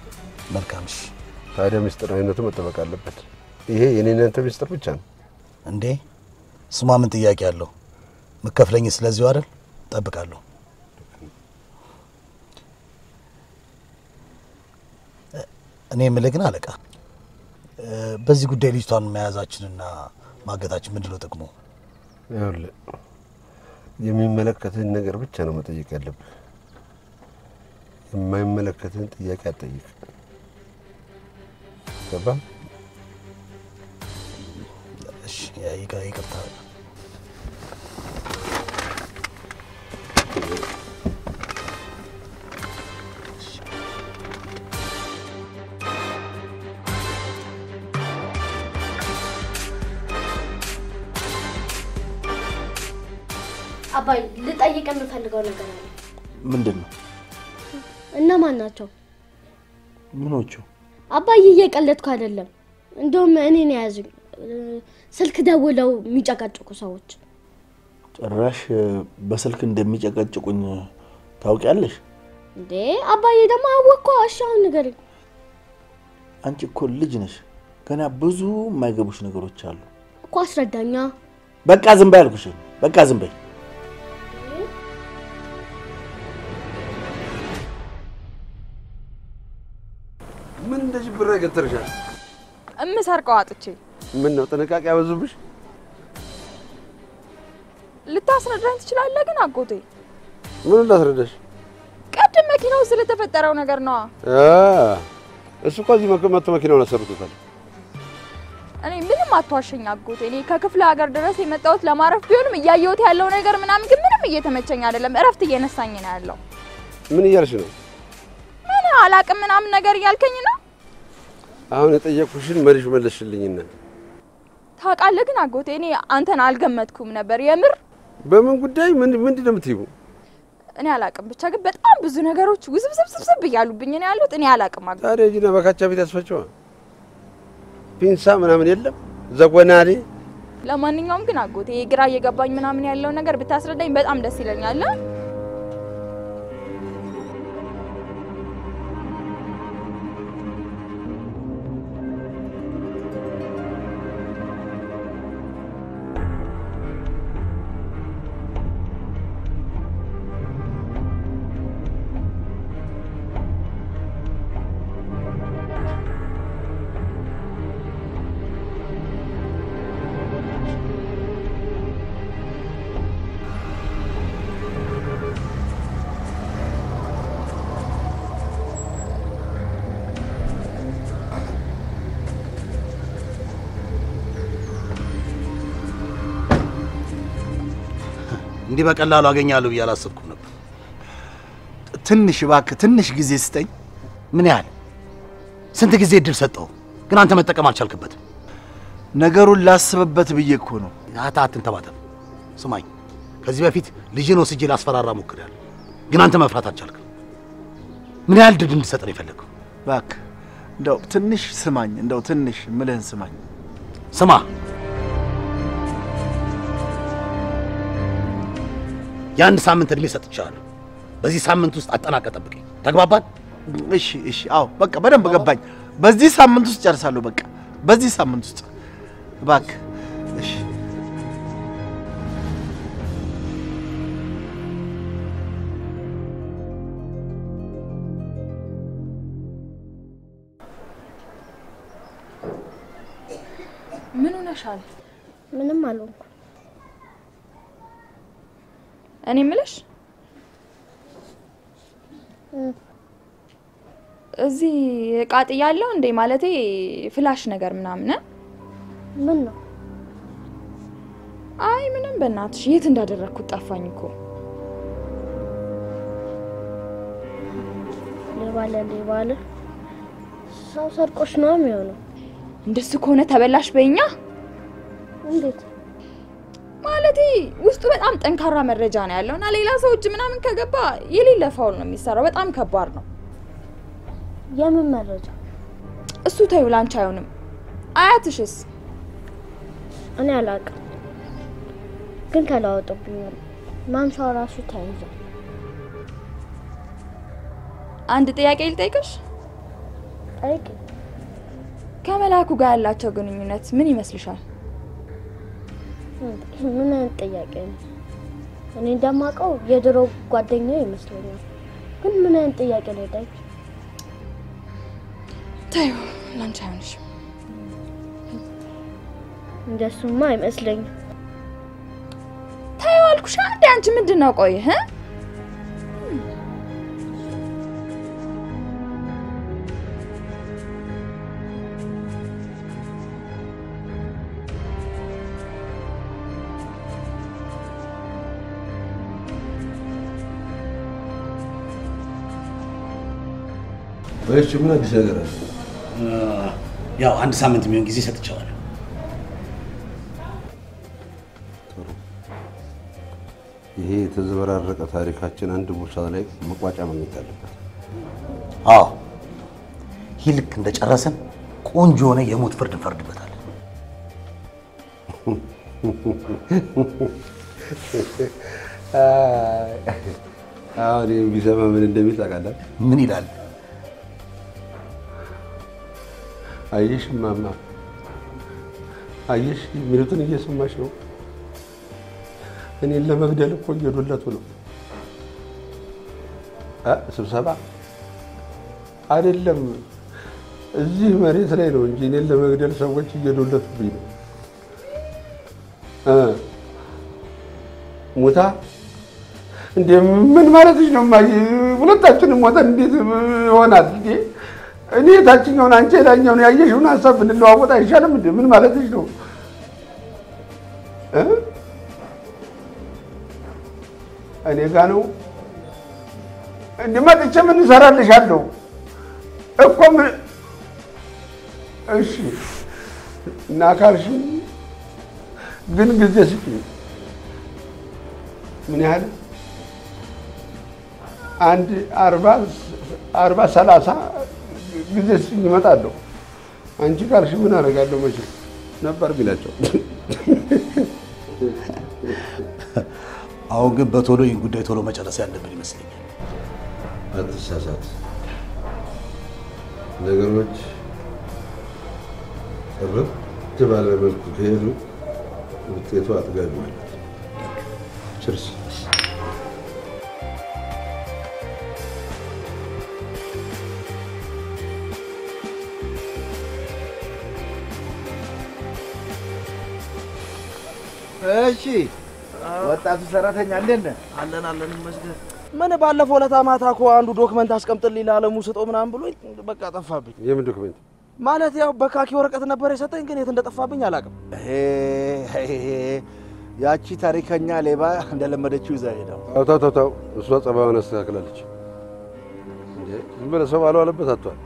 መልካም እሺ። ታዲያ ምስጢራዊነቱ መጠበቅ አለበት። ይሄ የኔና ያንተ ምስጢር ብቻ ነው እንዴ? ስማ ምን ጥያቄ አለው? መከፍለኝ ስለዚህ አይደል? ጠብቃለሁ። እኔ የምልህ ግን አለቃ በዚህ ጉዳይ ልጅቷን መያዛችንና ማገታችን ምንድነው ጥቅሙ? ይኸውልህ የሚመለከትህን ነገር ብቻ ነው መጠየቅ ያለብህ። የማይመለከትህን ጥያቄ አትጠይቅ። ገባህ? እሺ ይቅርታ። አባይ ልጠይቅ የምፈልገው ነገር አለ። ምንድነው? እነማን ናቸው? ምኖቹ? አባይ እየቀለድኩ አይደለም። እንደውም እኔ ነው ያዙኝ። ስልክ ደውለው የሚጨቃጨቁ ሰዎች እኮ ጭራሽ በስልክ እንደሚጨቀጭቁኝ ታውቂያለሽ እንዴ? አባዬ ደግሞ አወቅኩ። አሻውን ንገረኝ። አንቺ እኮ ልጅ ነሽ፣ ገና ብዙ የማይገቡሽ ነገሮች አሉ እኮ። አስረዳኛ። በቃ ዝም በይ አልኩሽ። በቃ ዝም በይ። ምን እንደዚህ ብር ገተርሻል? እምሰርቀው አጥቼ። ምን ነው ጥንቃቄ ያበዙብሽ? ልታስረዳኝ ትችላለህ ግን አጎቴ? ምን ላስረዳሽ? ቀድም መኪናው ስለተፈጠረው ነገር ነው። አ እሱ ከዚህ መከመቱ መኪናውን አሰርቶታል። እኔ ምንም አትዋሸኝ አጎቴ። እኔ ከክፍለ ሀገር ድረስ የመጣሁት ለማረፍ ቢሆንም እያየሁት ያለው ነገር ምናምን ግን ምንም እየተመቸኝ አይደለም። እረፍት እየነሳኝ ነው ያለው። ምን እያልሽ ነው? ምን አላቅም ምናምን ነገር እያልከኝ ነው? አሁን የጠየቅኩሽን መልሽ መለስሽልኝና። ታውቃለህ ግን አጎቴ እኔ አንተን አልገመትኩም ነበር የምር። በምን ጉዳይ ምን ምንድን ነው የምትይው? እኔ አላቅም ብቻ ግን በጣም ብዙ ነገሮች ውዝብዝብዝብ እያሉብኝ ነው ያሉት። እኔ አላቅም አጎቴ። ታዲያ ጂና በካቻ ቤት ያስፈጨዋ ፒንሳ ምናምን የለም ዘጎናሪ። ለማንኛውም ግን አጎቴ ግራ እየገባኝ ምናምን ያለው ነገር ብታስረዳኝ በጣም ደስ ይለኛል። እንዲህ በቀላሉ አገኛለሁ ብዬ አላሰብኩም ነበር። ትንሽ እባክህ ትንሽ ጊዜ ስጠኝ። ምን ያህል? ስንት ጊዜ እድል ሰጠው፣ ግን አንተ መጠቀም አልቻልክበትም። ነገሩን ላስብበት ብዬ እኮ ነው። አታ አትንተባተብ። ስማኝ፣ ከዚህ በፊት ልጅን ወስጄ ላስፈራራ ሞክሬያለሁ፣ ግን አንተ መፍራት አልቻልክም። ምን ያህል ድል እንድሰጥ ነው የፈለግከው? እባክህ እንደው ትንሽ ስማኝ፣ እንደው ትንሽ ምልህን ስማኝ። ስማ፣ የአንድ ሳምንት እድሜ ሰጥቻለሁ። በዚህ ሳምንት ውስጥ አጠናቀህ ጠብቀኝ። ተግባባን? እሺ እሺ። አዎ በቃ በደንብ ገባኝ። በዚህ ሳምንት ውስጥ ጨርሳለሁ። በቃ በዚህ ሳምንት ውስጥ እባክህ። እሺ ምን ሆነሻል? ምንም አልሆንኩም። እኔ ምልሽ እዚህ ቃጥ ያለው እንዴ ማለቴ ፍላሽ ነገር ምናምን ምን ነው? አይ ምንም በእናትሽ የት እንዳደረኩት ጠፋኝ እኮ። ሌባለ ሌባለ ሰው ሰርቆሽ ነው የሚሆነው። እንደሱ ከሆነ ተበላሽ በእኛ። እንዴት ማለቴ ውስጡ በጣም ጠንካራ መረጃ ነው ያለውና ሌላ ሰው እጅ ምናምን ከገባ የሌለ ፋውል ነው የሚሰራው። በጣም ከባድ ነው። የምን መረጃ? እሱ ተይው ላንቺ አይሆንም። አያትሽስ? እኔ አላውቅም፣ ግን ተለዋውጦብኛል። ማምሻው ራሱ ተይዟል። አንድ ጥያቄ ልጠይቅሽ። ጠይቂ። ከመላኩ ጋር ያላቸው ግንኙነት ምን ይመስልሻል? ምን አይነት ጥያቄ ነው? እኔ እንደማውቀው የድሮ ጓደኛዬ ይመስለኛል። ግን ምን አይነት ጥያቄ ነው ጠይቂ። ተይው ላንቺ አይሆንሽም። እንደሱማ አይመስለኝም። ተይው አልኩሽ። አንዴ አንቺ ምንድነው? ቆይ እ ወይስ ምን አዲስ ነገር አለ? ያው አንድ ሳምንት የሚሆን ጊዜ ሰጥቻለሁ። ይሄ የተዘበራረቀ ታሪካችን አንድ ቦታ ላይ መቋጫ ማግኘት አለበት። አዎ፣ ይህ ልክ እንደጨረሰን ቆንጆ ሆነ የሞት ፍርድ እንፈርድበታለን። አሁን ቢሰማ ምን እንደሚል ታውቃለህ? ምን ይላል? አየሽ ማማ፣ አየሽ የሚሉትን እየሰማሽ ነው። እኔን ለመግደል እኮ እየዶለቱ ነው። ስብሰባ አይደለም እዚህ መሬት ላይ ነው እንጂ እኔን ለመግደል ሰዎች እየዶለቱብኝ ነው። ሙታ እንዴ ምን ማለትሽ ነው? ማይ ሁለታችንም ሞተን እንዴት ይሆናል እንዴ? እኔ ታችኛውን አንቺ ላኛውን ያየሽውን ሀሳብ ብንለዋወጥ አይሻልም እንዴ? ምን ማለትሽ ነው? እ እኔ ጋ ነው እንዴ መጥቼ ምን እሰራልሻለሁ እኮ ምን? እሺ እና ካልሽ ግን ጊዜ ስጪኝ። ምን ያህል? አንድ አርባ አርባ ሰላሳ ጊዜ ስጪኝ እመጣለሁ። አንቺ ካልሽ ምን አደርጋለሁ? መቼ ነበር ቢላቸው። አሁን ግን በቶሎ ይህን ጉዳይ ቶሎ መጨረስ ያለብን ይመስለኛል። አትሳሳት። ነገሮች ጥርት ባለ መልኩ ከሄዱ ውጤቱ አጥጋቢ ማለት ነው። ችርስ እሺ ወጣቱ ሰራተኛ እንዴት ነህ? አለን አለን ይመስገን። ምን ባለፈው ዕለት ማታ እኮ አንዱ ዶክመንት አስቀምጥልኝ ለዓለሙ ስጠው ምናምን ብሎኝ በቃ ጠፋብኝ። የምን ዶክመንት? ማለት ያው በካኪ ወረቀት ነበር የሰጠኝ፣ ግን የት እንደጠፋብኝ አላውቅም። ያቺ ታሪከኛ ሌባ እንደለመደችው ይዛ ሄደው። ተው ተው ተው፣ እሷ ጸባዩን አስተካክላለች። እንዴ ዝም ብለህ ሰው ባልዋለበት አትዋል።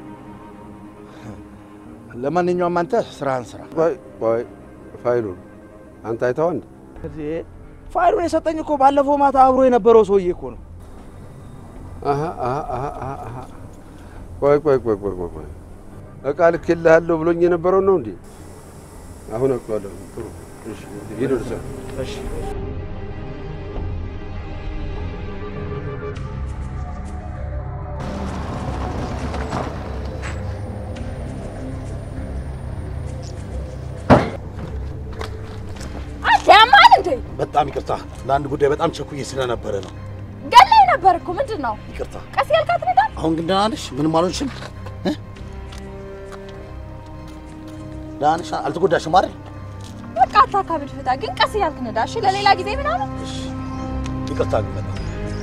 ለማንኛውም አንተ ስራህን ስራ። ቆይ ቆይ፣ ፋይሉን አንተ አይተኸው እንዴ? ፋይሉን የሰጠኝ እኮ ባለፈው ማታ አብሮ የነበረው ሰውዬ እኮ ነው። አሃ አሃ አሃ አሃ፣ ቆይ ቆይ ቆይ ቆይ ቆይ፣ እቃ ልኬልሃለሁ ብሎኝ የነበረው ነው እንዴ? አሁን አውቀዋለሁ። ጥሩ እሺ፣ ሂድ ወደ ስራ። እሺ በጣም ይቅርታ፣ ለአንድ ጉዳይ በጣም ቸኩዬ ስለነበረ ነው። ገላይ ነበር እኮ ምንድን ነው? ይቅርታ። ቀስ ያልካት ነገር። አሁን ግን ደህና ነሽ? ምንም አልሆንሽም? ደህና ነሽ? አልተጎዳሽም አይደል? በቃ አታካብድ ፍታ። ግን ቀስ ያልክ ነዳ። እሺ ለሌላ ጊዜ ምናምን። እሺ ይቅርታ ግን በጣም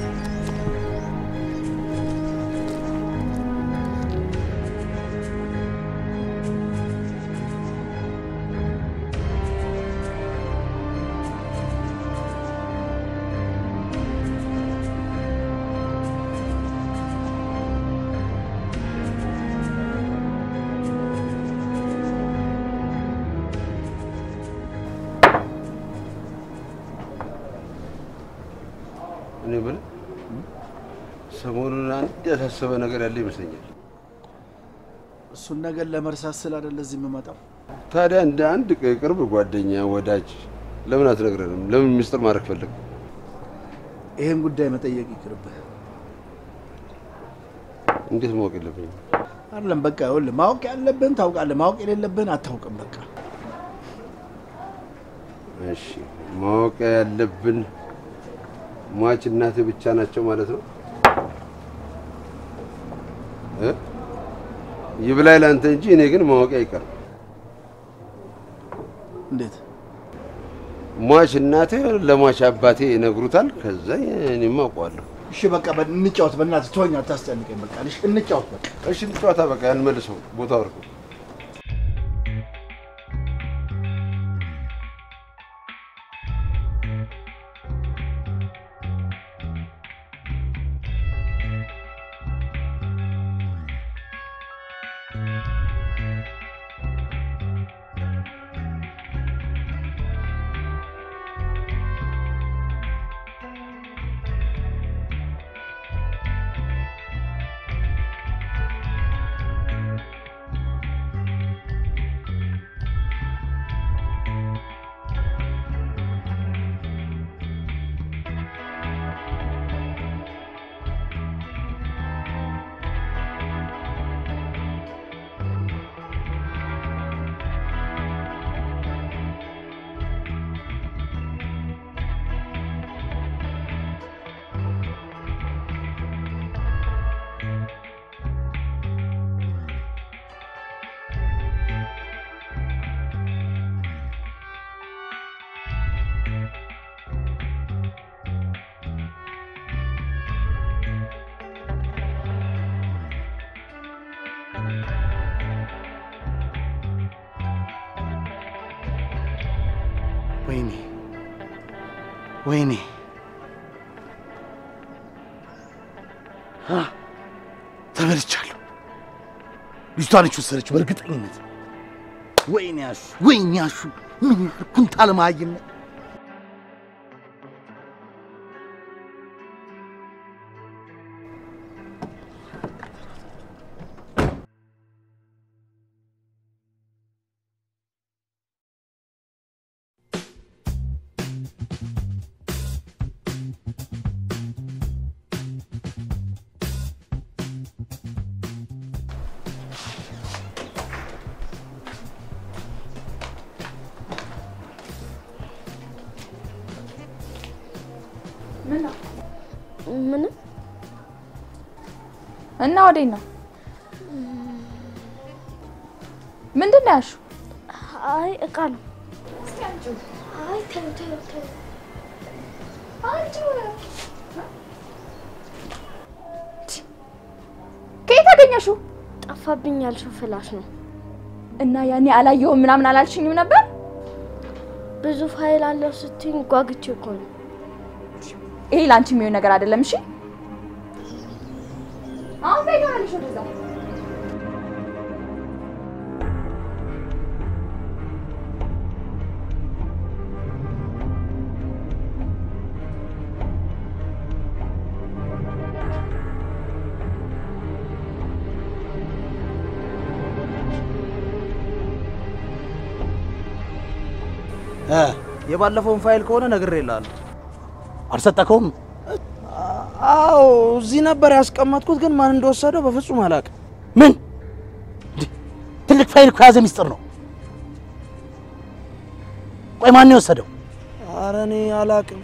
እኔ ብለህ ሰሞኑን አንድ ያሳሰበ ነገር ያለ ይመስለኛል። እሱን ነገር ለመርሳት ስለ አይደለ እዚህ የምመጣው። ታዲያ እንደ አንድ ቅርብ ጓደኛ ወዳጅ ለምን አትነግረንም? ለምን ሚስጥር ማድረግ ፈለግ? ይሄን ጉዳይ መጠየቅ ይቅርብህ። እንዴት ማወቅ የለብኝም? አይደለም በቃ ይኸውልህ፣ ማወቅ ያለብህን ታውቃለህ፣ ማወቅ የሌለብህን አታውቅም። በቃ እሺ፣ ማወቅ ያለብን ሟች እናትህ ብቻ ናቸው ማለት ነው? እ ይብላኝ ለአንተ እንጂ እኔ ግን ማወቅ አይቀርም። እንዴት? ሟች እናትህ ለሟች አባቴ ይነግሩታል፣ ከዛ እኔም አውቀዋለሁ። እሺ በቃ እንጫወት፣ በእናትህ ተወኝ፣ አታስጨንቀኝ። በቃ እሺ እንጫወት። በቃ እሺ እንጫወታ። በቃ እንመልሰው ቦታው እርቁ። ወይኔ ወይኔ አ ተበልቻለሁ። ልጅቷ ነች ወሰደችው በእርግጠኝነት። ወይኔ አሹ ወይኔ አሹ ምን ኩንታል ማይም ምን እና ወዴት ነው? ምንድን ነው ያልሽው? አይ እቃ ነው። እስኪ አንቺው። አይ ተው ተው ተው አንቺው። ከየት አገኘሽው? ጠፋብኝ ያልሽው ፍላሽ ነው። እና ያኔ አላየሁም ምናምን አላልሽኝም ነበር? ብዙ ፋይል አለው ስትይኝ ጓግቼ እኮ ነው። ይሄ ላንቺ የሚሆን ነገር አይደለም። እሺ አሁን በይታለሽ ወደዛ። እ የባለፈውን ፋይል ከሆነ ነግሬልሃለሁ። አልሰጠከውም? አዎ እዚህ ነበር ያስቀመጥኩት፣ ግን ማን እንደወሰደው በፍጹም አላውቅም። ምን ትልቅ ፋይል እኮ ያዘ ሚስጥር ነው። ቆይ ማን ነው የወሰደው? ኧረ እኔ አላውቅም።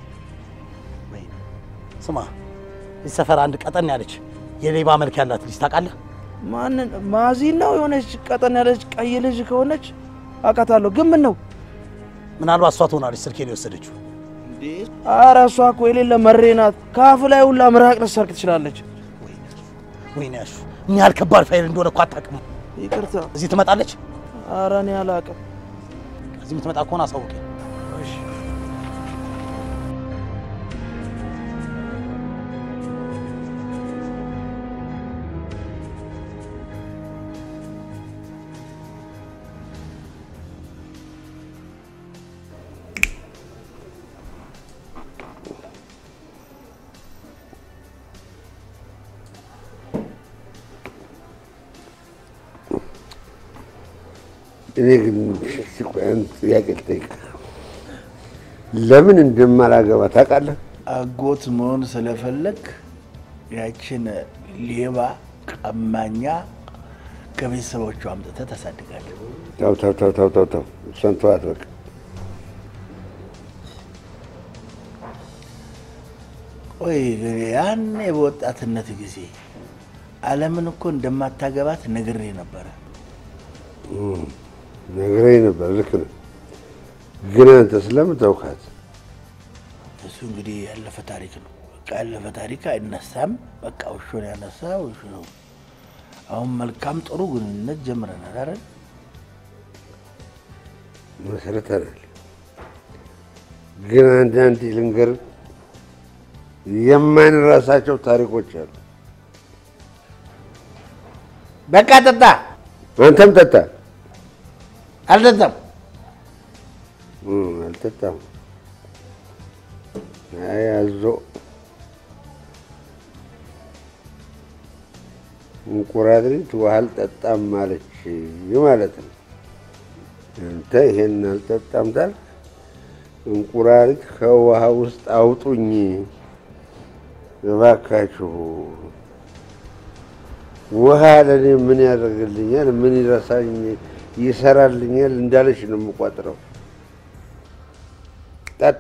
ስማ እዚህ ሰፈር አንድ ቀጠን ያለች የሌባ መልክ ያላት ልጅ ታውቃለህ? ማንን? ማዚን ነው የሆነች ቀጠን ያለች ቀይ ልጅ ከሆነች አውቃታለሁ። ግን ምን ነው? ምናልባት እሷ ትሆናለች ስልኬን የወሰደችው። ኧረ እሷ እኮ የሌለ መሬ ናት። ከአፍ ላይ ሁላ ምራቅ ልትሰርቅ ትችላለች። ወይኔ አሹ ምን ያህል ከባድ ፋይል እንደሆነ እኮ አታውቅም። ይቅርታ። እዚህ ትመጣለች? ኧረ እኔ አላውቅም። እዚህ የምትመጣ ከሆነ አሳውቀኝ። እሺ እኔ ግን ሲቆያን ጥያቄ ልጠይቅህ። ለምን እንደማላገባ ታውቃለህ? አጎት መሆን ስለፈለግ ያችን ሌባ ቀማኛ ከቤተሰቦቿ አምጥተህ ታሳድጋለህ። ተው ተው ተው ተው ተው ተው እሷን ተዋት በቃ። ቆይ ያኔ በወጣትነት ጊዜ ዓለምን እኮ እንደማታገባት ነግሬ ነበረ። ነግሬህ ነበር፣ ልክ ነህ። ግን አንተ ስለምን ተውካት? እሱ እንግዲህ ያለፈ ታሪክ ነው። በቃ ያለፈ ታሪክ አይነሳም። በቃ ውሾ ነው ያነሳ ውሾ ነው። አሁን መልካም ጥሩ ግንኙነት ጀምረናል አይደል? መሰረታል። ግን አንዳንዴ ልንገርህ የማንረሳቸው ታሪኮች አሉ። በቃ ጠጣ። አንተም ጠጣ። አልጠጣም። አልጠጣም። አይ አዞ እንቁራሪት ውሃ አልጠጣም ማለች ማለት ነው። አንተ ይሄን አልጠጣም ታልክ እንቁራሪት ከውሃ ውስጥ አውጡኝ እባካችሁ። ውሃ ለኔ ምን ያደርግልኛል? ምን ይረሳኝ ይሰራልኛል እንዳለሽ ነው የምቆጥረው። ጠጣ።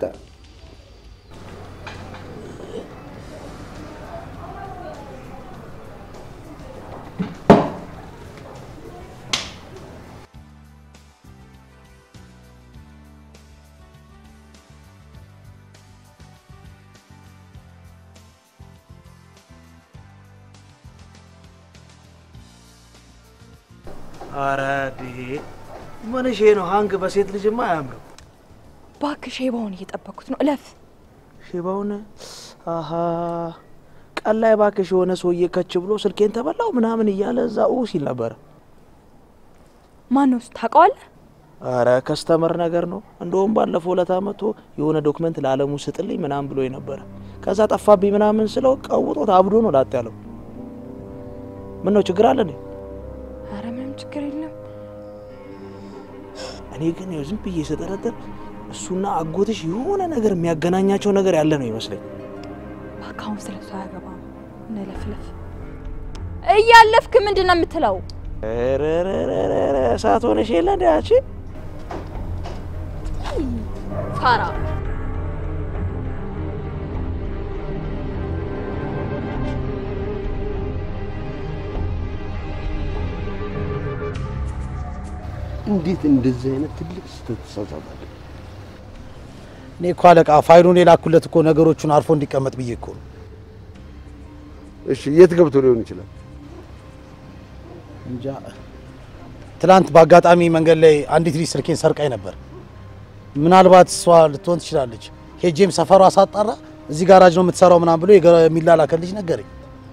ኧረ ዲሄ ምን እሺ ነው? ሀንግ በሴት ልጅማ አያምርም። እባክህ ሼባውን እየጠበኩት ነው እለፍ ሼባውን አሃ ቀላይ እባክሽ የሆነ ሰውዬ ከች ብሎ ስልኬን ተበላው ምናምን እያለ እዛው ሲል ነበር ማን ነው ታውቀዋለህ አረ ከስተመር ነገር ነው እንደውም ባለፈው ለታ መጥቶ የሆነ ዶክመንት ለዓለሙ ስጥልኝ ምናምን ብሎ ነበር ከዛ ጠፋብኝ ምናምን ስለው ቀውጦት አብዶ ነው ላጥ ያለው ምን ነው ችግር አለ እንዴ አረ ምንም ችግር የለም እኔ ግን ያው ዝም ብዬ ስጠረጥር እሱና አጎትሽ የሆነ ነገር የሚያገናኛቸው ነገር ያለ ነው ይመስለኝ ባካውን ስለሱ ያገባው ነለፍለፍ እያለፍክ ምንድነው የምትለው ረረረረ ሳቶነሽ የለዳቺ ፋራ እንዴት እንደዚህ አይነት ትልቅ ስህተት ተሳሳተ እኔ እኮ አለቃ ፋይሉን የላኩለት እኮ ነገሮቹን አርፎ እንዲቀመጥ ብዬ እኮ ነው እሺ የት ገብቶ ሊሆን ይችላል እንጃ ትላንት በአጋጣሚ መንገድ ላይ አንዲት ልጅ ስልኬን ሰርቃኝ ነበር ምናልባት እሷ ልትሆን ትችላለች ሄጄም ሰፈሯ ሳጣራ እዚህ ጋራጅ ነው የምትሰራው ምናምን ብሎ የሚላላከልኝ ነገረኝ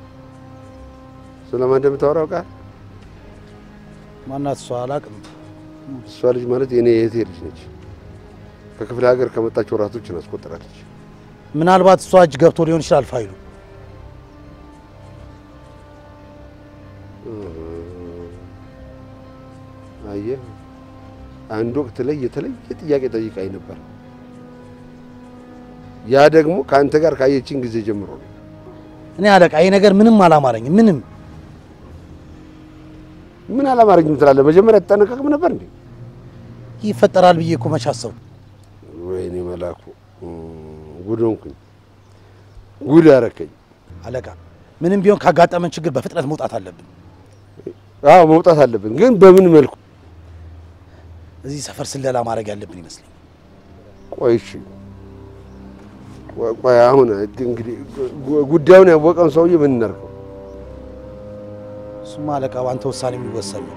ስለማን እንደምታወራው ቃል ማናት እሷ አላቅም እሷ ልጅ ማለት የኔ እህቴ ልጅ ነች ከክፍለ ሀገር ከመጣች ወራቶችን አስቆጥራለች ምናልባት እሷ እጅ ገብቶ ሊሆን ይችላል ፋይሉ አየ አንድ ወቅት ላይ የተለየ ጥያቄ ጠይቃኝ ነበር ያ ደግሞ ካንተ ጋር ካየችን ጊዜ ጀምሮ ነው እኔ አለቃ ይሄ ነገር ምንም አላማረኝ ምንም ምን አላማረኝም ትላለህ መጀመሪያ ተጠነቀቅም ነበር እንዴ ይፈጠራል ብዬ እኮ መቻሰው ወይኔ መላኩ ጉዶንኩኝ ጉድ ያረከኝ አለቃ ምንም ቢሆን ካጋጠመን ችግር በፍጥነት መውጣት አለብን አዎ መውጣት አለብን ግን በምን መልኩ እዚህ ሰፈር ስለላ ማድረግ ያለብን ይመስለኝ ቆይሽ ቆይ አሁን እንግዲህ ጉዳዩን ያወቀውን ሰውዬ ምን እናርገው እሱማ አለቃ አንተ ውሳኔ የሚወሰን ነው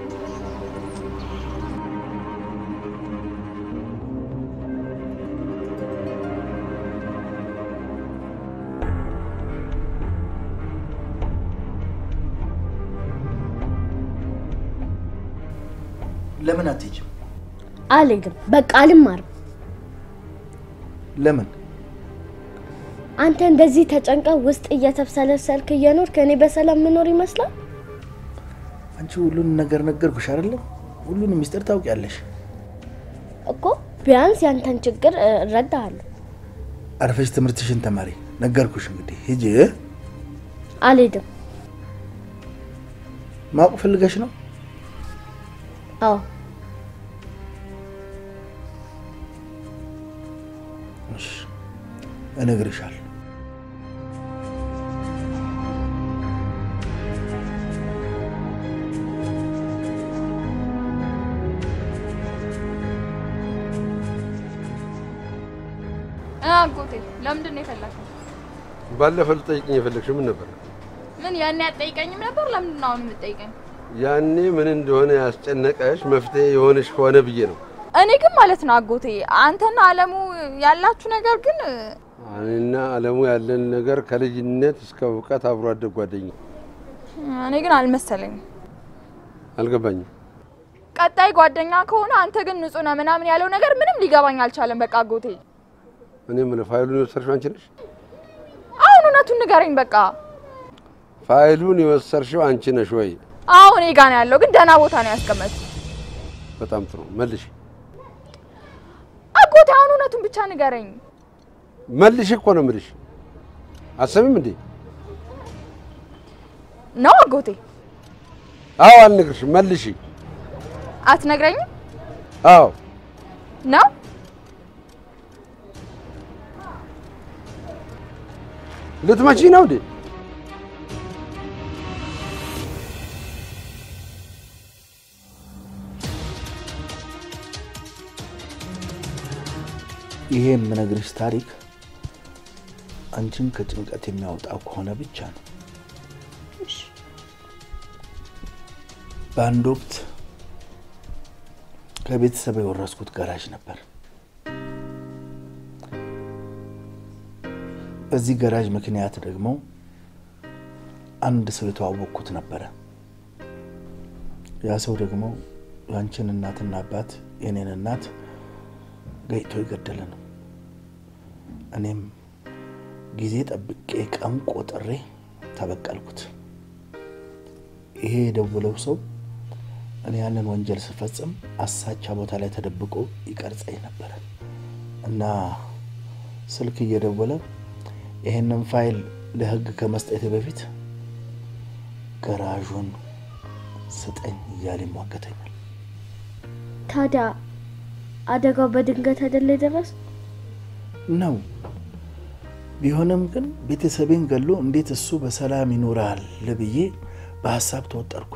ለምን አትሄጂም አልሄድም በቃ አልማርም ለምን አንተ እንደዚህ ተጨንቀ ውስጥ እየተብሰለሰልክ እየኖርክ እኔ በሰላም መኖር ይመስላል አንቺ ሁሉን ነገር ነገርኩሽ አይደለም ሁሉን ሚስጥር ታውቂያለሽ እኮ ቢያንስ ያንተን ችግር እረዳለሁ አርፈሽ ትምህርትሽን ተማሪ ነገርኩሽ እንግዲህ ሂጂ አልሄድም ማውቅ ፈልገሽ ነው አዎ እሺ እነግርሻለሁ አጎቴ ለምንድን ነው የፈለከው ባለፈው ልጠይቅኝ የፈለግሽው ምን ነበር ምን ያኔ አትጠይቀኝም ነበር ለምንድን ነው አሁን የምትጠይቀኝ ያኔ ምን እንደሆነ ያስጨነቀሽ መፍትሄ የሆነሽ ከሆነ ብዬ ነው እኔ ግን ማለት ነው አጎቴ አንተና አለሙ ያላችሁ ነገር ግን እኔና አለሙ ያለን ነገር ከልጅነት እስከ እውቀት አብሮ አደግ ጓደኛ እኔ ግን አልመሰለኝም አልገባኝም ቀጣይ ጓደኛ ከሆነ አንተ ግን ንጹህ ነህ ምናምን ያለው ነገር ምንም ሊገባኝ አልቻለም በቃ አጎቴ እኔ ምን ፋይሉን የወሰድሽው አንቺ ነሽ አሁን እውነቱን ንገረኝ በቃ ፋይሉን የወሰድሽው አንቺ ነሽ ወይ አዎ እኔ ጋር ነው ያለው ግን ደህና ቦታ ነው ያስቀመጥኩት በጣም ጥሩ መልሽ አጎቴ አሁን እውነቱን ብቻ ንገረኝ መልሽ እኮ ነው የምልሽ አሰሚም እንዴ ነው አጎቴ አዎ አልነግርሽም መልሽ አትነግረኝም አዎ ነው ልትመጪ ነው እንዴ ይሄ የምነግርሽ ታሪክ አንቺን ከጭንቀት የሚያወጣው ከሆነ ብቻ ነው በአንድ ወቅት ከቤተሰብ የወረስኩት ጋራጅ ነበር በዚህ ገራጅ ምክንያት ደግሞ አንድ ሰው የተዋወቅኩት ነበር ያ ሰው ደግሞ ያንቺን እናትና አባት የኔን እናት ገይቶ ይገደለ ነው እኔም ጊዜ ጠብቄ ቀን ቆጥሬ ተበቀልኩት ይሄ ደውለው ሰው እኔ ያንን ወንጀል ስፈጽም አሳቻ ቦታ ላይ ተደብቆ ይቀርጸኝ ነበር እና ስልክ እየደወለ ይሄንን ፋይል ለህግ ከመስጠቴ በፊት ገራዡን ስጠኝ እያለ ይሟገተኛል ታዲያ አደጋው በድንገት አይደለ ደረስ ነው ቢሆንም ግን ቤተሰቤን ገሎ እንዴት እሱ በሰላም ይኖራል ለብዬ በሐሳብ ተወጠርኩ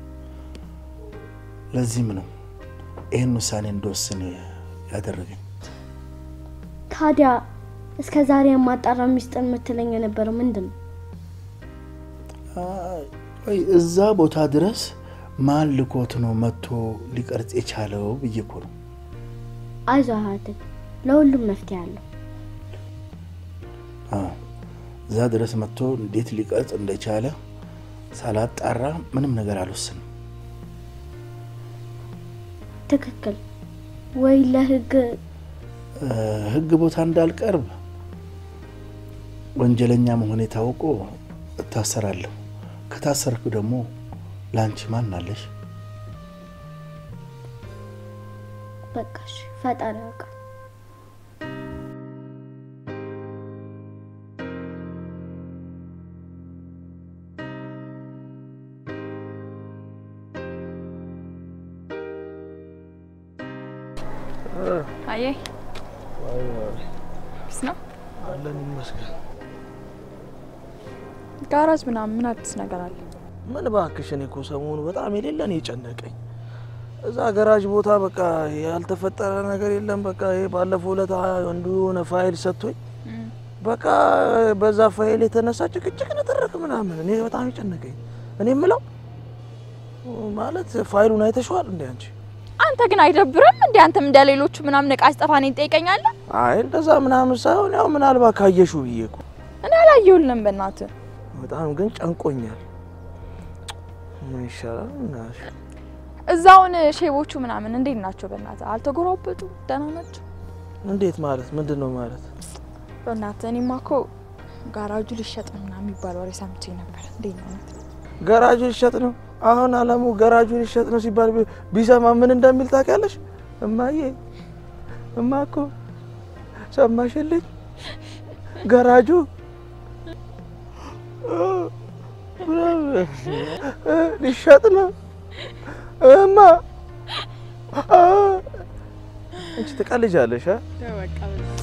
ለዚህም ነው ይሄን ውሳኔ እንደወስን ያደረገኝ ታዲያ እስከ ዛሬ ማጣራ ሚስጥር መተለኛ ነበር ምንድነው አይ እዛ ቦታ ድረስ ማን ልኮት ነው መጥቶ ሊቀርጽ የቻለው ብዬኮ ነው አይዛሃት ለሁሉም መፍትሄ አለ አ እዛ ድረስ መጥቶ እንዴት ሊቀርጽ እንደቻለ ሳላጣራ ምንም ነገር አልወስንም ትክክል ወይ ለህግ ህግ ቦታ እንዳልቀርብ ወንጀለኛ መሆኔ ታውቆ እታሰራለሁ ከታሰርኩ ደግሞ ላንቺ ማን አለሽ በቃሽ ፈጣሪ ያውቃል አየ ስና አለን ይመስገን ጋራጅ ምናምን ምን አዲስ ነገር አለ ምን ባክሽ እኔ እኮ ሰሞኑ በጣም የሌለን ይጨነቀኝ እዛ ጋራጅ ቦታ በቃ ያልተፈጠረ ነገር የለም በቃ ይሄ ባለፈው ለታ እንደሆነ ፋይል ሰጥቶኝ በቃ በዛ ፋይል የተነሳ ጭቅጭቅ ነተረክ ምናምን እኔ በጣም ይጨነቀኝ እኔ ምለው ማለት ፋይሉን አይተሽዋል እንዴ አንቺ አንተ ግን አይደብርም እንዴ አንተም እንደሌሎቹ ምናምን ነቃስ ጠፋኔን ጠይቀኛለ አይ እንደዛ ምናምን ሳይሆን ያው ምናልባት ካየሽው ብዬኩ እኔ አላየሁልንም በእናት በጣም ግን ጨንቆኛል ምን ይሻላል እናሽ እዛውን ሼቦቹ ምናምን እንዴት ናቸው በእናት አልተጎራበጡ ደህና ናቸው እንዴት ማለት ምንድነው ማለት በእናት እኔማ እኮ ጋራጁ ሊሸጥ ምናምን የሚባል ወሬ ሰምቼ ነበር እንዴት ነው ጋራጁ ሊሸጥ ነው አሁን አለሙ ጋራጁ ሊሸጥ ነው ሲባል ቢሰማ ምን እንደሚል ታውቂያለሽ እማዬ እማኮ ሰማሽልኝ ጋራጁ ሊሸጥ ነው እማ አንቺ ትቀልጃለሽ አ በቃ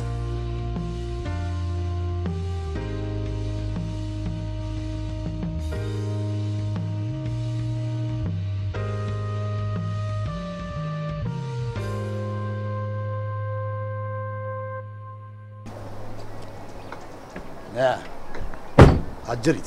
ያ አጅሪት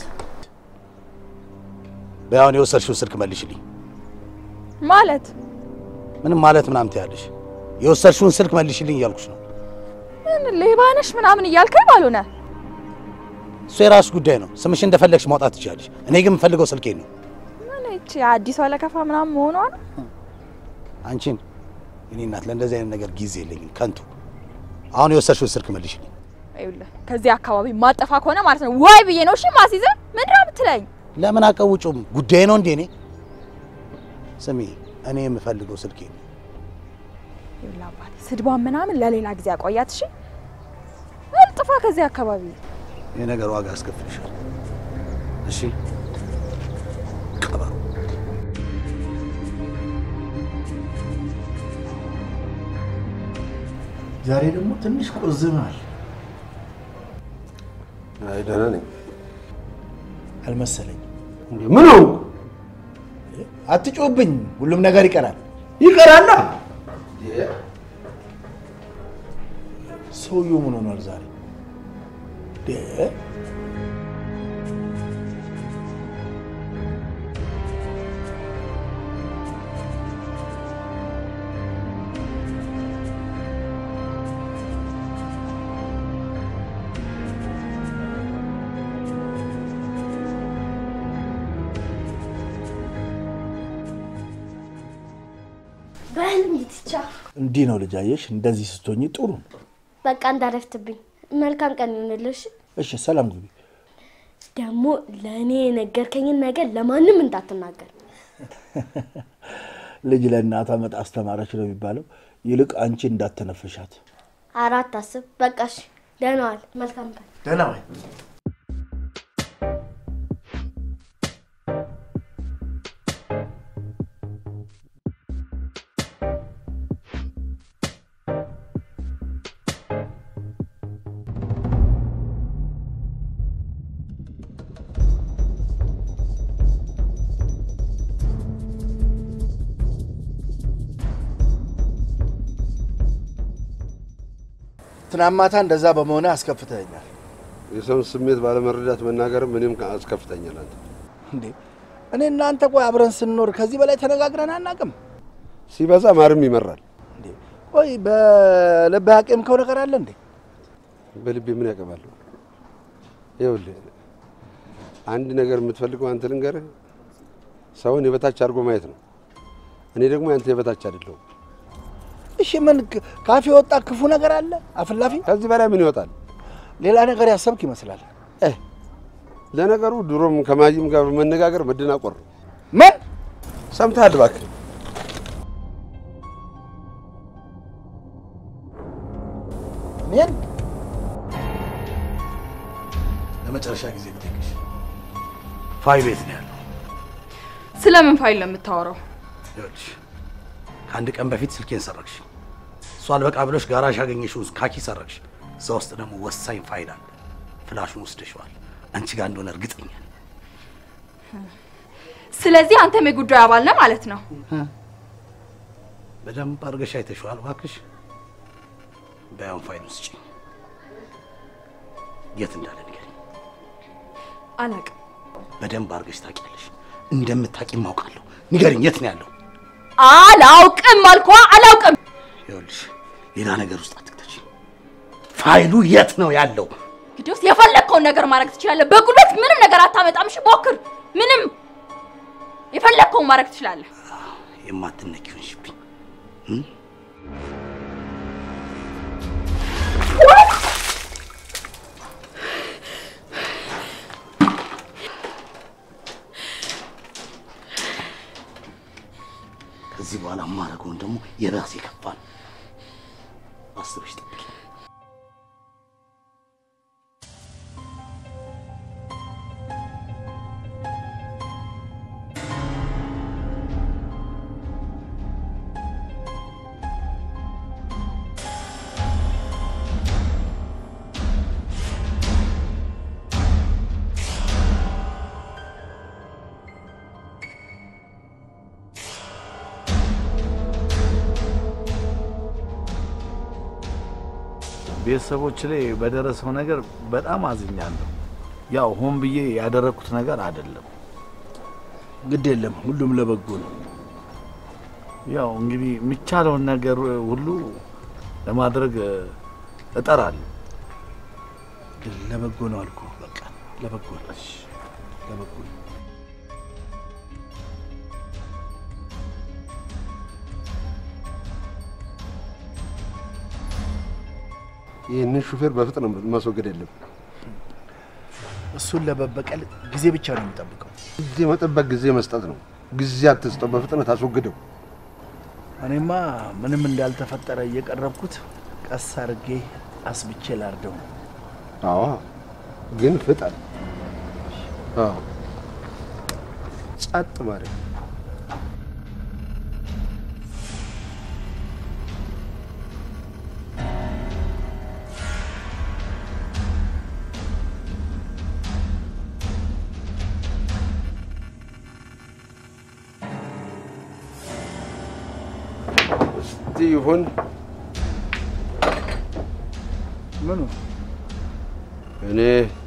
በያውን የወሰድሽው ስልክ መልሽልኝ ማለት ምንም ማለት ምናምን ትያለሽ የወሰድሽውን ስልክ መልሽልኝ ያልኩሽ ነው ምን ሌባነሽ ምናምን እያልከኝ ባልሆነ እሱ የራስሽ ጉዳይ ነው ስምሽ እንደፈለግሽ ማውጣት ትችያለሽ እኔ ግን የምፈልገው ስልኬን ነው ምን እቺ አዲስ ወለከፋ ምናምን መሆኗ ነው አንቺን እኔ እናት ለእንደዚህ አይነት ነገር ጊዜ የለኝም ከንቱ አሁን የወሰድሽውን ስልክ መልሽልኝ አይውልህ ከዚህ አካባቢ ማጠፋ ከሆነ ማለት ነው ወይ ብዬ ነው እሺ ማሲዘ ምንድነው ብትለኝ ለምን አቀውጩም ጉዳይ ነው እንዴ እኔ ስሚ እኔ የምፈልገው ስልኬን ነው ይላባል ስድባን ምናምን ለሌላ ጊዜ አቆያት እሺ አልጥፋ ከዚህ አካባቢ የነገር ዋጋ አስከፍልሻል እሺ ቀበሩ ዛሬ ደግሞ ትንሽ ቆዝማል አይ ደህና ነኝ አልመሰለኝ ምን ነው አትጮብኝ ሁሉም ነገር ይቀራል ይቀራልና ሰውየው ምን ሆኗል ዛሬ ደ በህልም ይትቻ እንዲህ ነው ልጅ አየሽ እንደዚህ ስትሆኚ ጥሩ በቃ እንዳረፍትብኝ መልካም ቀን ይሁንልሽ እሺ ሰላም ግቢ ደሞ ለኔ ነገርከኝ ነገር ለማንም እንዳትናገር ልጅ ለእናቷ መጣ አስተማረች ነው የሚባለው ይልቅ አንቺ እንዳትነፍሻት አራት አስብ በቃሽ ደህና ዋል መልካም ቀን ደህና ዋል ትናማታ እንደዛ በመሆነ አስከፍተኛል የሰው ስሜት ባለ መረዳት መናገር ምንም አስከፍተኛል አንተ እንዴ እኔ እናንተ ቆይ አብረን ስንኖር ከዚህ በላይ ተነጋግረን አናቅም ሲበዛ ማርም ይመራል እንዴ ቆይ በልብ ያቀም ከሆነ ነገር አለ እንዴ በልብ ምን ያቀባለሁ ይኸውልህ አንድ ነገር የምትፈልገው አንተ ልንገርህ ሰውን የበታች አድርጎ ማየት ነው እኔ ደግሞ አንተ የበታች አይደለሁም እሺ ምን ካፌ ወጣ ክፉ ነገር አለ አፍላፊ ከዚህ በላይ ምን ይወጣል ሌላ ነገር ያሰብክ ይመስላል እ ለነገሩ ድሮም ከማይም ጋር መነጋገር መደናቆር ምን ሰምተሃል እባክህ ምን ለመጨረሻ ጊዜ ልጠይቅሽ ፋይል ቤት ነው ያለው ስለምን ፋይል ነው የምታወራው ይኸውልሽ አንድ ቀን በፊት ስልኬን ሰረቅሽ እሷ አልበቃ ብለሽ ጋራዥ ያገኘሽው ካኪ ሰረቅሽ እዛ ውስጥ ደግሞ ወሳኝ ፋይል አለ ፍላሹን ወስደሽዋል አንቺ ጋር እንደሆነ እርግጠኛ ነኝ ስለዚህ አንተም የጉዳዩ አባል ነህ ማለት ነው በደንብ አድርገሽ አይተሽዋል እባክሽ በያን ፋይል ውስጥ የት እንዳለ ንገሪኝ አላውቅም በደንብ አድርገሽ ታውቂያለሽ እንደምታውቂም አውቃለሁ ንገሪኝ የት ነው ያለው አላውቅም አልኳ አላውቅም ይኸውልሽ ሌላ ነገር ውስጥ አትክተቺ ፋይሉ የት ነው ያለው ግዶስ የፈለከውን ነገር ማድረግ ትችላለህ በጉልበት ምንም ነገር አታመጣም እሺ ሞክር ምንም የፈለከውን ማድረግ ትችላለህ የማትነኪውን ሽብኝ ከዚህ በኋላ ማረገውን ደግሞ የራሴ ከፋል አስበሽ ጠብቂ ቤተሰቦች ላይ በደረሰው ነገር በጣም አዝኛለሁ ያው ሆን ብዬ ያደረኩት ነገር አይደለም ግድ የለም ሁሉም ለበጎ ነው ያው እንግዲህ የሚቻለውን ነገር ሁሉ ለማድረግ እጠራለሁ ለበጎ ነው አልኩ በቃ ለበጎ ነው እሺ ለበጎ ነው ይህንን ሹፌር በፍጥነት ማስወገድ የለብንም እሱን ለበበቀል ጊዜ ብቻ ነው የሚጠብቀው ጊዜ መጠበቅ ጊዜ መስጠት ነው ጊዜ አትስጠው በፍጥነት አስወግደው እኔማ ምንም እንዳልተፈጠረ እየቀረብኩት ቀስ አድርጌ አስብቼ ላርደው አዎ ግን ፍጠን አዎ ጸጥ ማለት ይሁን ምኑ እኔ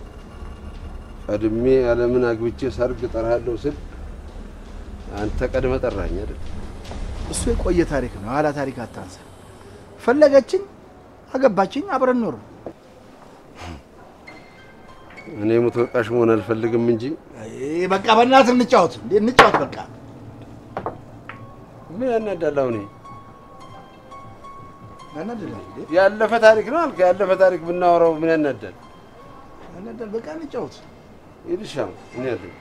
ቀድሜ ዓለምን አግብቼ ሰርግ ጠራለሁ ስል አንተ ቀድመ ጠራኝ አይደል እሱ የቆየ ታሪክ ነው ኋላ ታሪክ አታንሳ ፈለገችኝ አገባችኝ አብረን ኖር እኔ ሙተወቃሽ መሆን አልፈልግም እንጂ በቃ በእናትህ እንጫወት እንዴ እንጫወት በቃ ምን ያናዳላው እኔ ያለፈ ታሪክ ነው አልከ። ያለፈ ታሪክ ብናወራው ምን ያናደል? ያናደል። በቃ እንጫወት። ይልሻም እኔ አይደል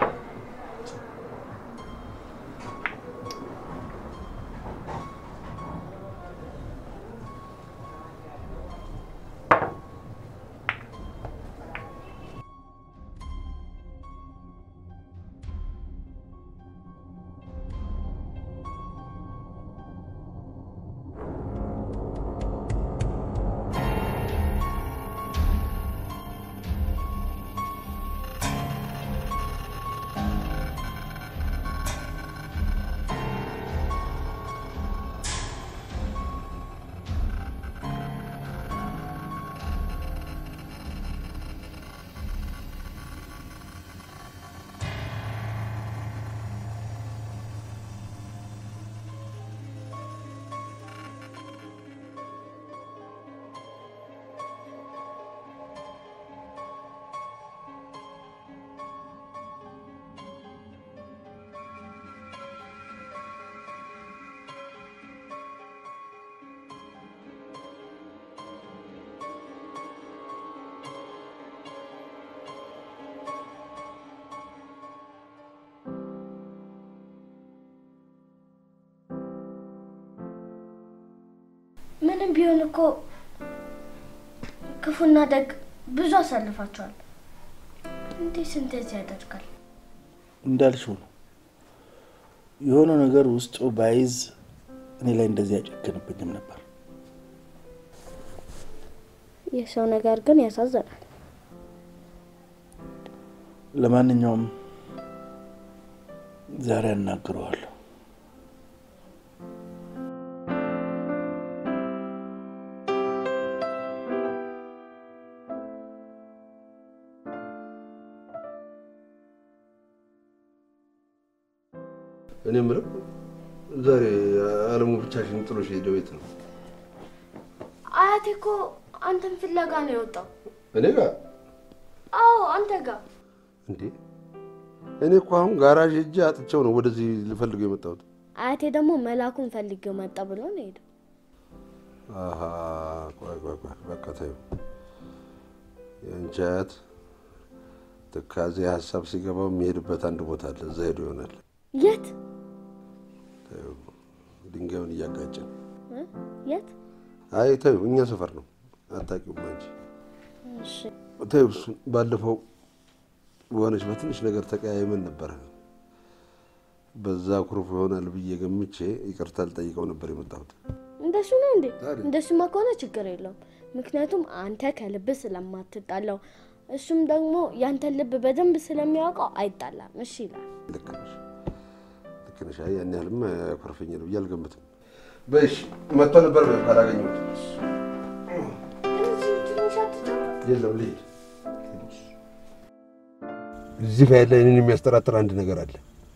ምንም ቢሆን እኮ ክፉና ደግ ብዙ አሳልፋቸዋል። እንዴት እንደዚህ ያደርጋል? እንዳልሽው ነው። የሆነ ነገር ውስጡ ባይዝ እኔ ላይ እንደዚህ ያጨክንብኝም ነበር። የሰው ነገር ግን ያሳዝናል። ለማንኛውም ዛሬ አናግረዋለሁ። እኔ ምንም ዛሬ አለሙ ብቻሽን ጥሎሽ ሄደው የት ነው? አያቴ እኮ አንተን ፍለጋ ነው የወጣው። እኔ ጋር? አዎ አንተ ጋር። እንዴ እኔ እኮ አሁን ጋራዥ ሄጄ አጥቼው ነው ወደዚህ ልፈልገው የመጣሁት። አያቴ ደግሞ መላኩን ፈልገው መጣ ብሎ ነው ሄደው። አሃ ቆይ ቆይ ቆይ በቃ ተይው። የእንጨት ትካዜ ሀሳብ ሲገባው የሚሄድበት አንድ ቦታ አለ። እዛ ሄዶ ይሆናል። የት? ድንጋዩን እያጋጨ የት? አይ ተይው፣ እኛ ሰፈር ነው። አታውቂውም አንቺ። እሺ ተይው። ባለፈው በሆነች በትንሽ ነገር ተቀያይመን ነበር። በዛ ኩርፍ ይሆናል ብዬ ገምቼ ይቅርታ ልጠይቀው ነበር የመጣሁት። እንደሱ ነው እንዴ? እንደሱማ ከሆነ ችግር የለውም። ምክንያቱም አንተ ከልብ ስለማትጣላው እሱም ደግሞ ያንተን ልብ በደንብ ስለሚያውቀው አይጣላም። እሺ ይላል። ልክ ነሽ። كناش هي أني لما كرفيني لو يلقى متن باش ما تطلب برا على جنود يلا وليد الزفاء اللي إني مستراتر عندنا قراد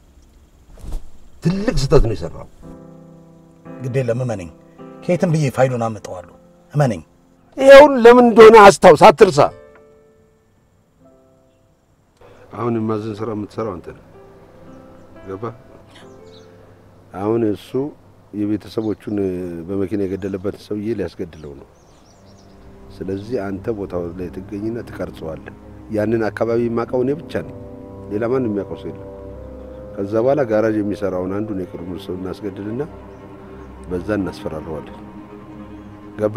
تلك ستاتني سرّا قدي لما منين كيتم بيجي فايلو نام طوالو منين يقول لمن دون عستاو ساترسا عون ما زين سرّا متسرّا أنت جابا አሁን እሱ የቤተሰቦቹን በመኪና የገደለበት ሰውዬ ሊያስገድለው ነው። ስለዚህ አንተ ቦታው ላይ ትገኝና ትቀርጸዋለህ። ያንን አካባቢ ማቀው ነው ብቻ ነው። ሌላ ማን የሚያውቀው ሰው የለም። ከዛ በኋላ ጋራጅ የሚሰራውን አንዱን የቅርቡን ሰው እናስገድልና በዛ እናስፈራረዋለን። ገባ?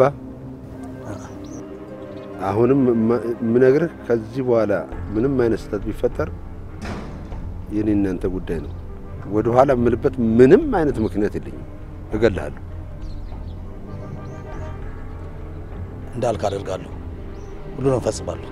አሁንም ምነግርህ ከዚህ በኋላ ምንም አይነት ስህተት ቢፈጠር የኔና አንተ ጉዳይ ነው። ወደ ኋላ ምልበት ምንም አይነት ምክንያት የለኝም። እገልሃለሁ። እንዳልክ አደርጋለሁ። ሁሉንም ፈጽማለሁ።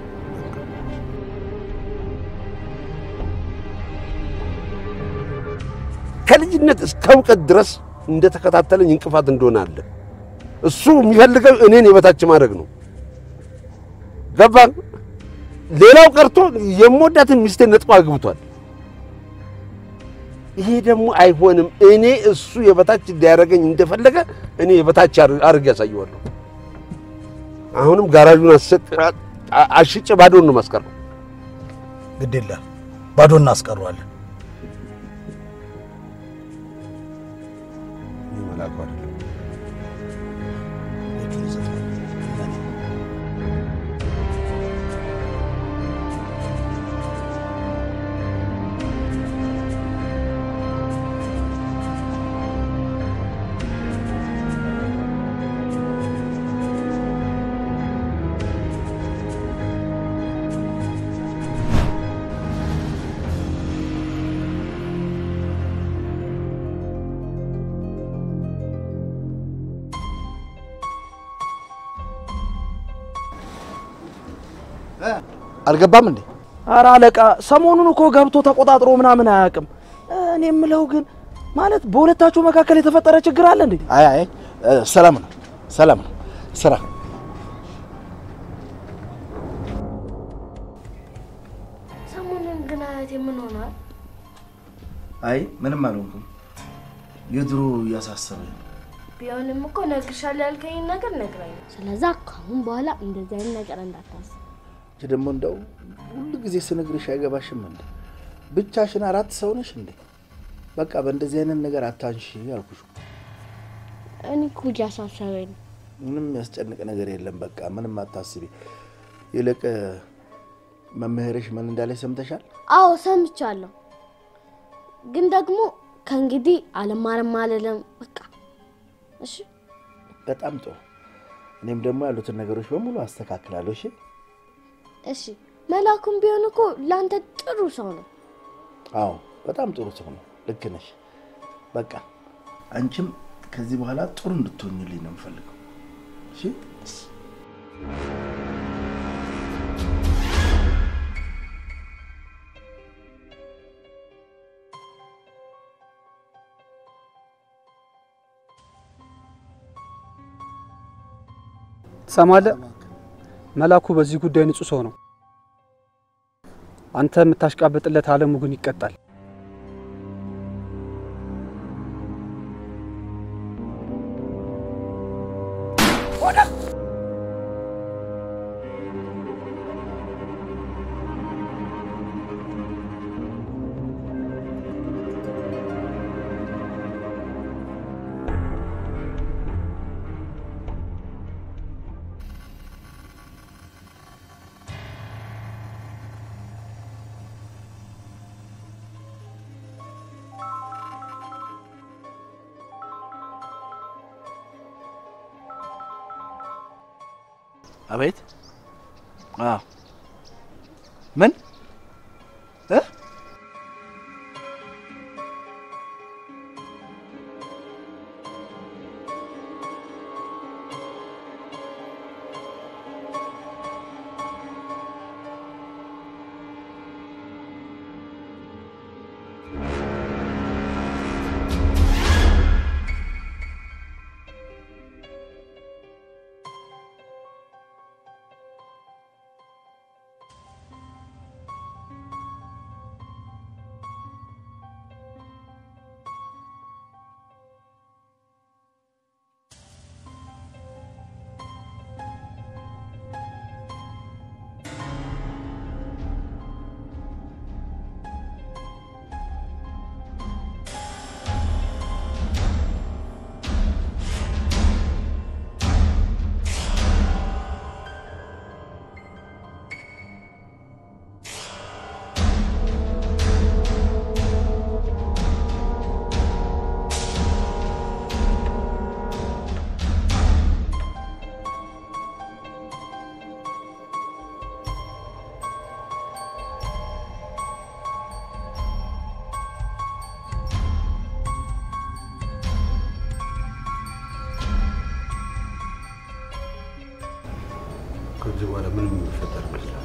ከልጅነት እስከ እውቀት ድረስ እንደተከታተለኝ እንቅፋት እንደሆነ አለ። እሱ የሚፈልገው እኔን የበታች ማድረግ ነው። ገባ? ሌላው ቀርቶ የምወዳትን ሚስቴን ነጥቆ አግብቷል። ይሄ ደግሞ አይሆንም። እኔ እሱ የበታች እንዲያረጋኝ እንደፈለገ እኔ የበታች አርግ ያሳየዋለሁ። አሁንም ጋራዡን አሽጬ ባዶን ነው ማስቀረው። ግድ የለም ባዶን እናስቀረዋለን። ይመላኩ አይደለም እጃችሁን ስጡ። አልገባም እንዴ? ኧረ አለቃ ሰሞኑን እኮ ገብቶ ተቆጣጥሮ ምናምን አያውቅም። እኔ የምለው ግን ማለት በሁለታችሁ መካከል የተፈጠረ ችግር አለ እንዴ? አይ አይ ሰላም ነው ሰላም ነው ስራ ሰሞኑን ግን አያቴ ምን ሆናል? አይ ምንም አልሆንኩም። የድሮ እያሳሰበኝ ቢሆንም እኮ ነግርሻለሁ ያልከኝ ነገር ነግራኝ። ስለዛ ካሁን በኋላ እንደዚህ አይነት ነገር እንዳታስብ። ደግሞ እንደው ሁሉ ጊዜ ስነግርሽ አይገባሽም እንዴ? ብቻሽን አራት ሰው ነሽ እንዴ? በቃ በእንደዚህ አይነት ነገር አታንሺ ያልኩሽ። እኔ እኮ እያሳሰበኝ ነው። ምንም ያስጨንቅ ነገር የለም። በቃ ምንም አታስቢ። ይልቅ መምህርሽ ምን እንዳለ ሰምተሻል? አዎ ሰምቻለሁ። ግን ደግሞ ከእንግዲህ አለማረም አለለም በቃ እሺ። በጣም ጥሩ። እኔም ደግሞ ያሉትን ነገሮች በሙሉ አስተካክላለሁ። እሺ እሺ። መላኩም ቢሆን እኮ ላንተ ጥሩ ሰው ነው። አዎ በጣም ጥሩ ሰው ነው። ልክ ነሽ። በቃ አንቺም ከዚህ በኋላ ጥሩ እንድትሆኝልኝ ነው የምፈልገው። እሺ ትሰማለህ? መላኩ በዚህ ጉዳይ ንጹህ ሰው ነው። አንተ የምታሽቃበጥለት አለሙ ግን ይቀጣል። አቤት አዎ ምን እ ከዚህ በኋላ ምን የሚፈጠር ይመስላል?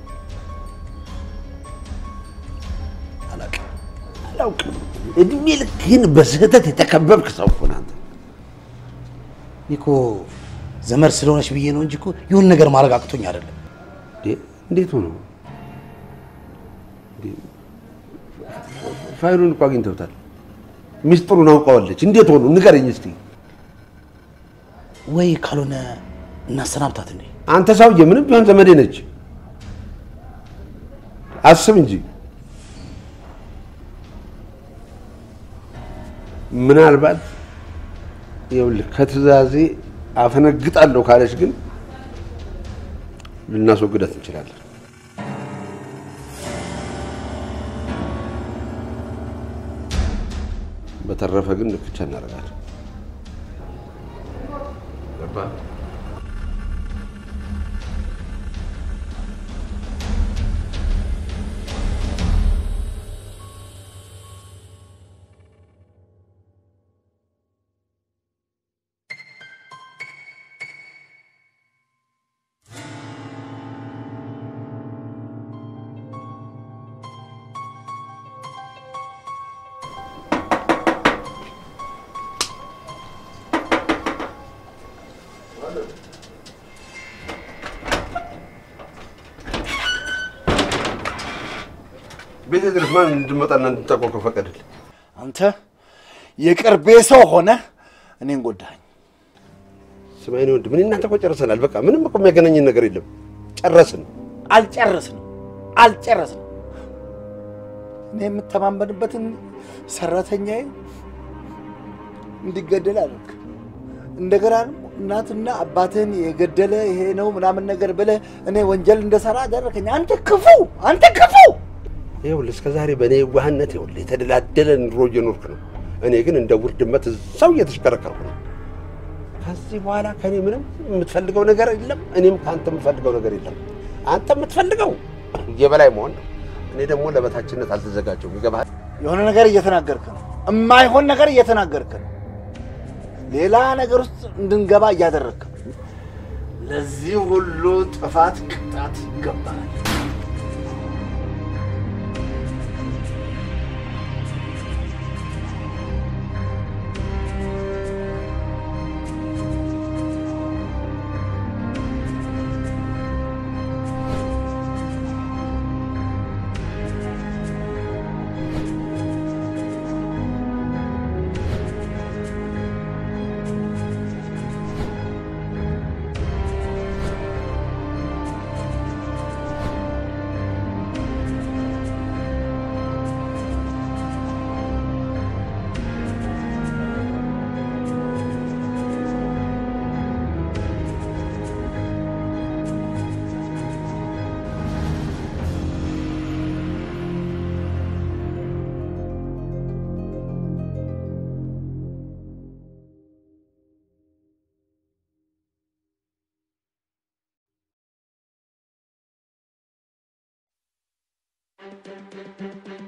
አላውቅም አላውቅም። እድሜ ልክህን በስህተት የተከበብክ ሰው እኮ ነህ አንተ። እኮ ዘመድ ስለሆነች ብዬ ነው እንጂ እኮ ይሁን ነገር ማድረግ አቅቶኝ አይደለም። እንዴት ሆኖ? ፋይሉን እኮ አግኝተውታል። ሚስጥሩን አውቀዋለች። እንዴት ሆኖ ንገረኝ እስቲ። ወይ ካልሆነ እናሰናብታት እንዴ? አንተ ሰውዬ ምንም ቢሆን ዘመዴ ነች። አስብ እንጂ ምናልባት ይኸውልህ ከትእዛዜ አፈነግጣለሁ ካለች ግን ልናስወግዳት እንችላለን። በተረፈ ግን ንክቻ እናደርጋለን። ገባ? ቤት ድረስ ማን እንድመጣና እንድታቆቅ ፈቀደል? አንተ የቅርቤ ሰው ሆነ እኔን ጎዳኝ። ስማኝ ነው ምን እናንተ እኮ ጨርሰናል። በቃ ምንም እኮ የሚያገናኝን ነገር የለም። ጨረስን። አልጨረስንም አልጨረስንም። እኔ የምተማመንበትን ሰራተኛዬ እንዲገደል አደረግ። እንደገና እናትና አባትን የገደለ ይሄ ነው ምናምን ነገር ብለህ እኔ ወንጀል እንደሰራ አደረከኝ። አንተ ክፉ አንተ ክፉ። ይኸውልህ እስከ ዛሬ በእኔ ዋህነት ይኸውልህ የተደላደለ ኑሮ እየኖርክ ነው። እኔ ግን እንደ ውርድመት እዛው እየተሽከረከርኩ ነው። ከዚህ በኋላ ከኔ ምንም የምትፈልገው ነገር የለም። እኔም ከአንተ የምፈልገው ነገር የለም። አንተ የምትፈልገው የበላይ መሆን ነው። እኔ ደግሞ ለበታችነት አልተዘጋጀሁም። ይገባሃል? የሆነ ነገር እየተናገርክ ነው። የማይሆን ነገር እየተናገርክ ነው። ሌላ ነገር ውስጥ እንድንገባ እያደረግክ ነው። ለዚህ ሁሉ ጥፋት ቅጣት ይገባል። Thank you.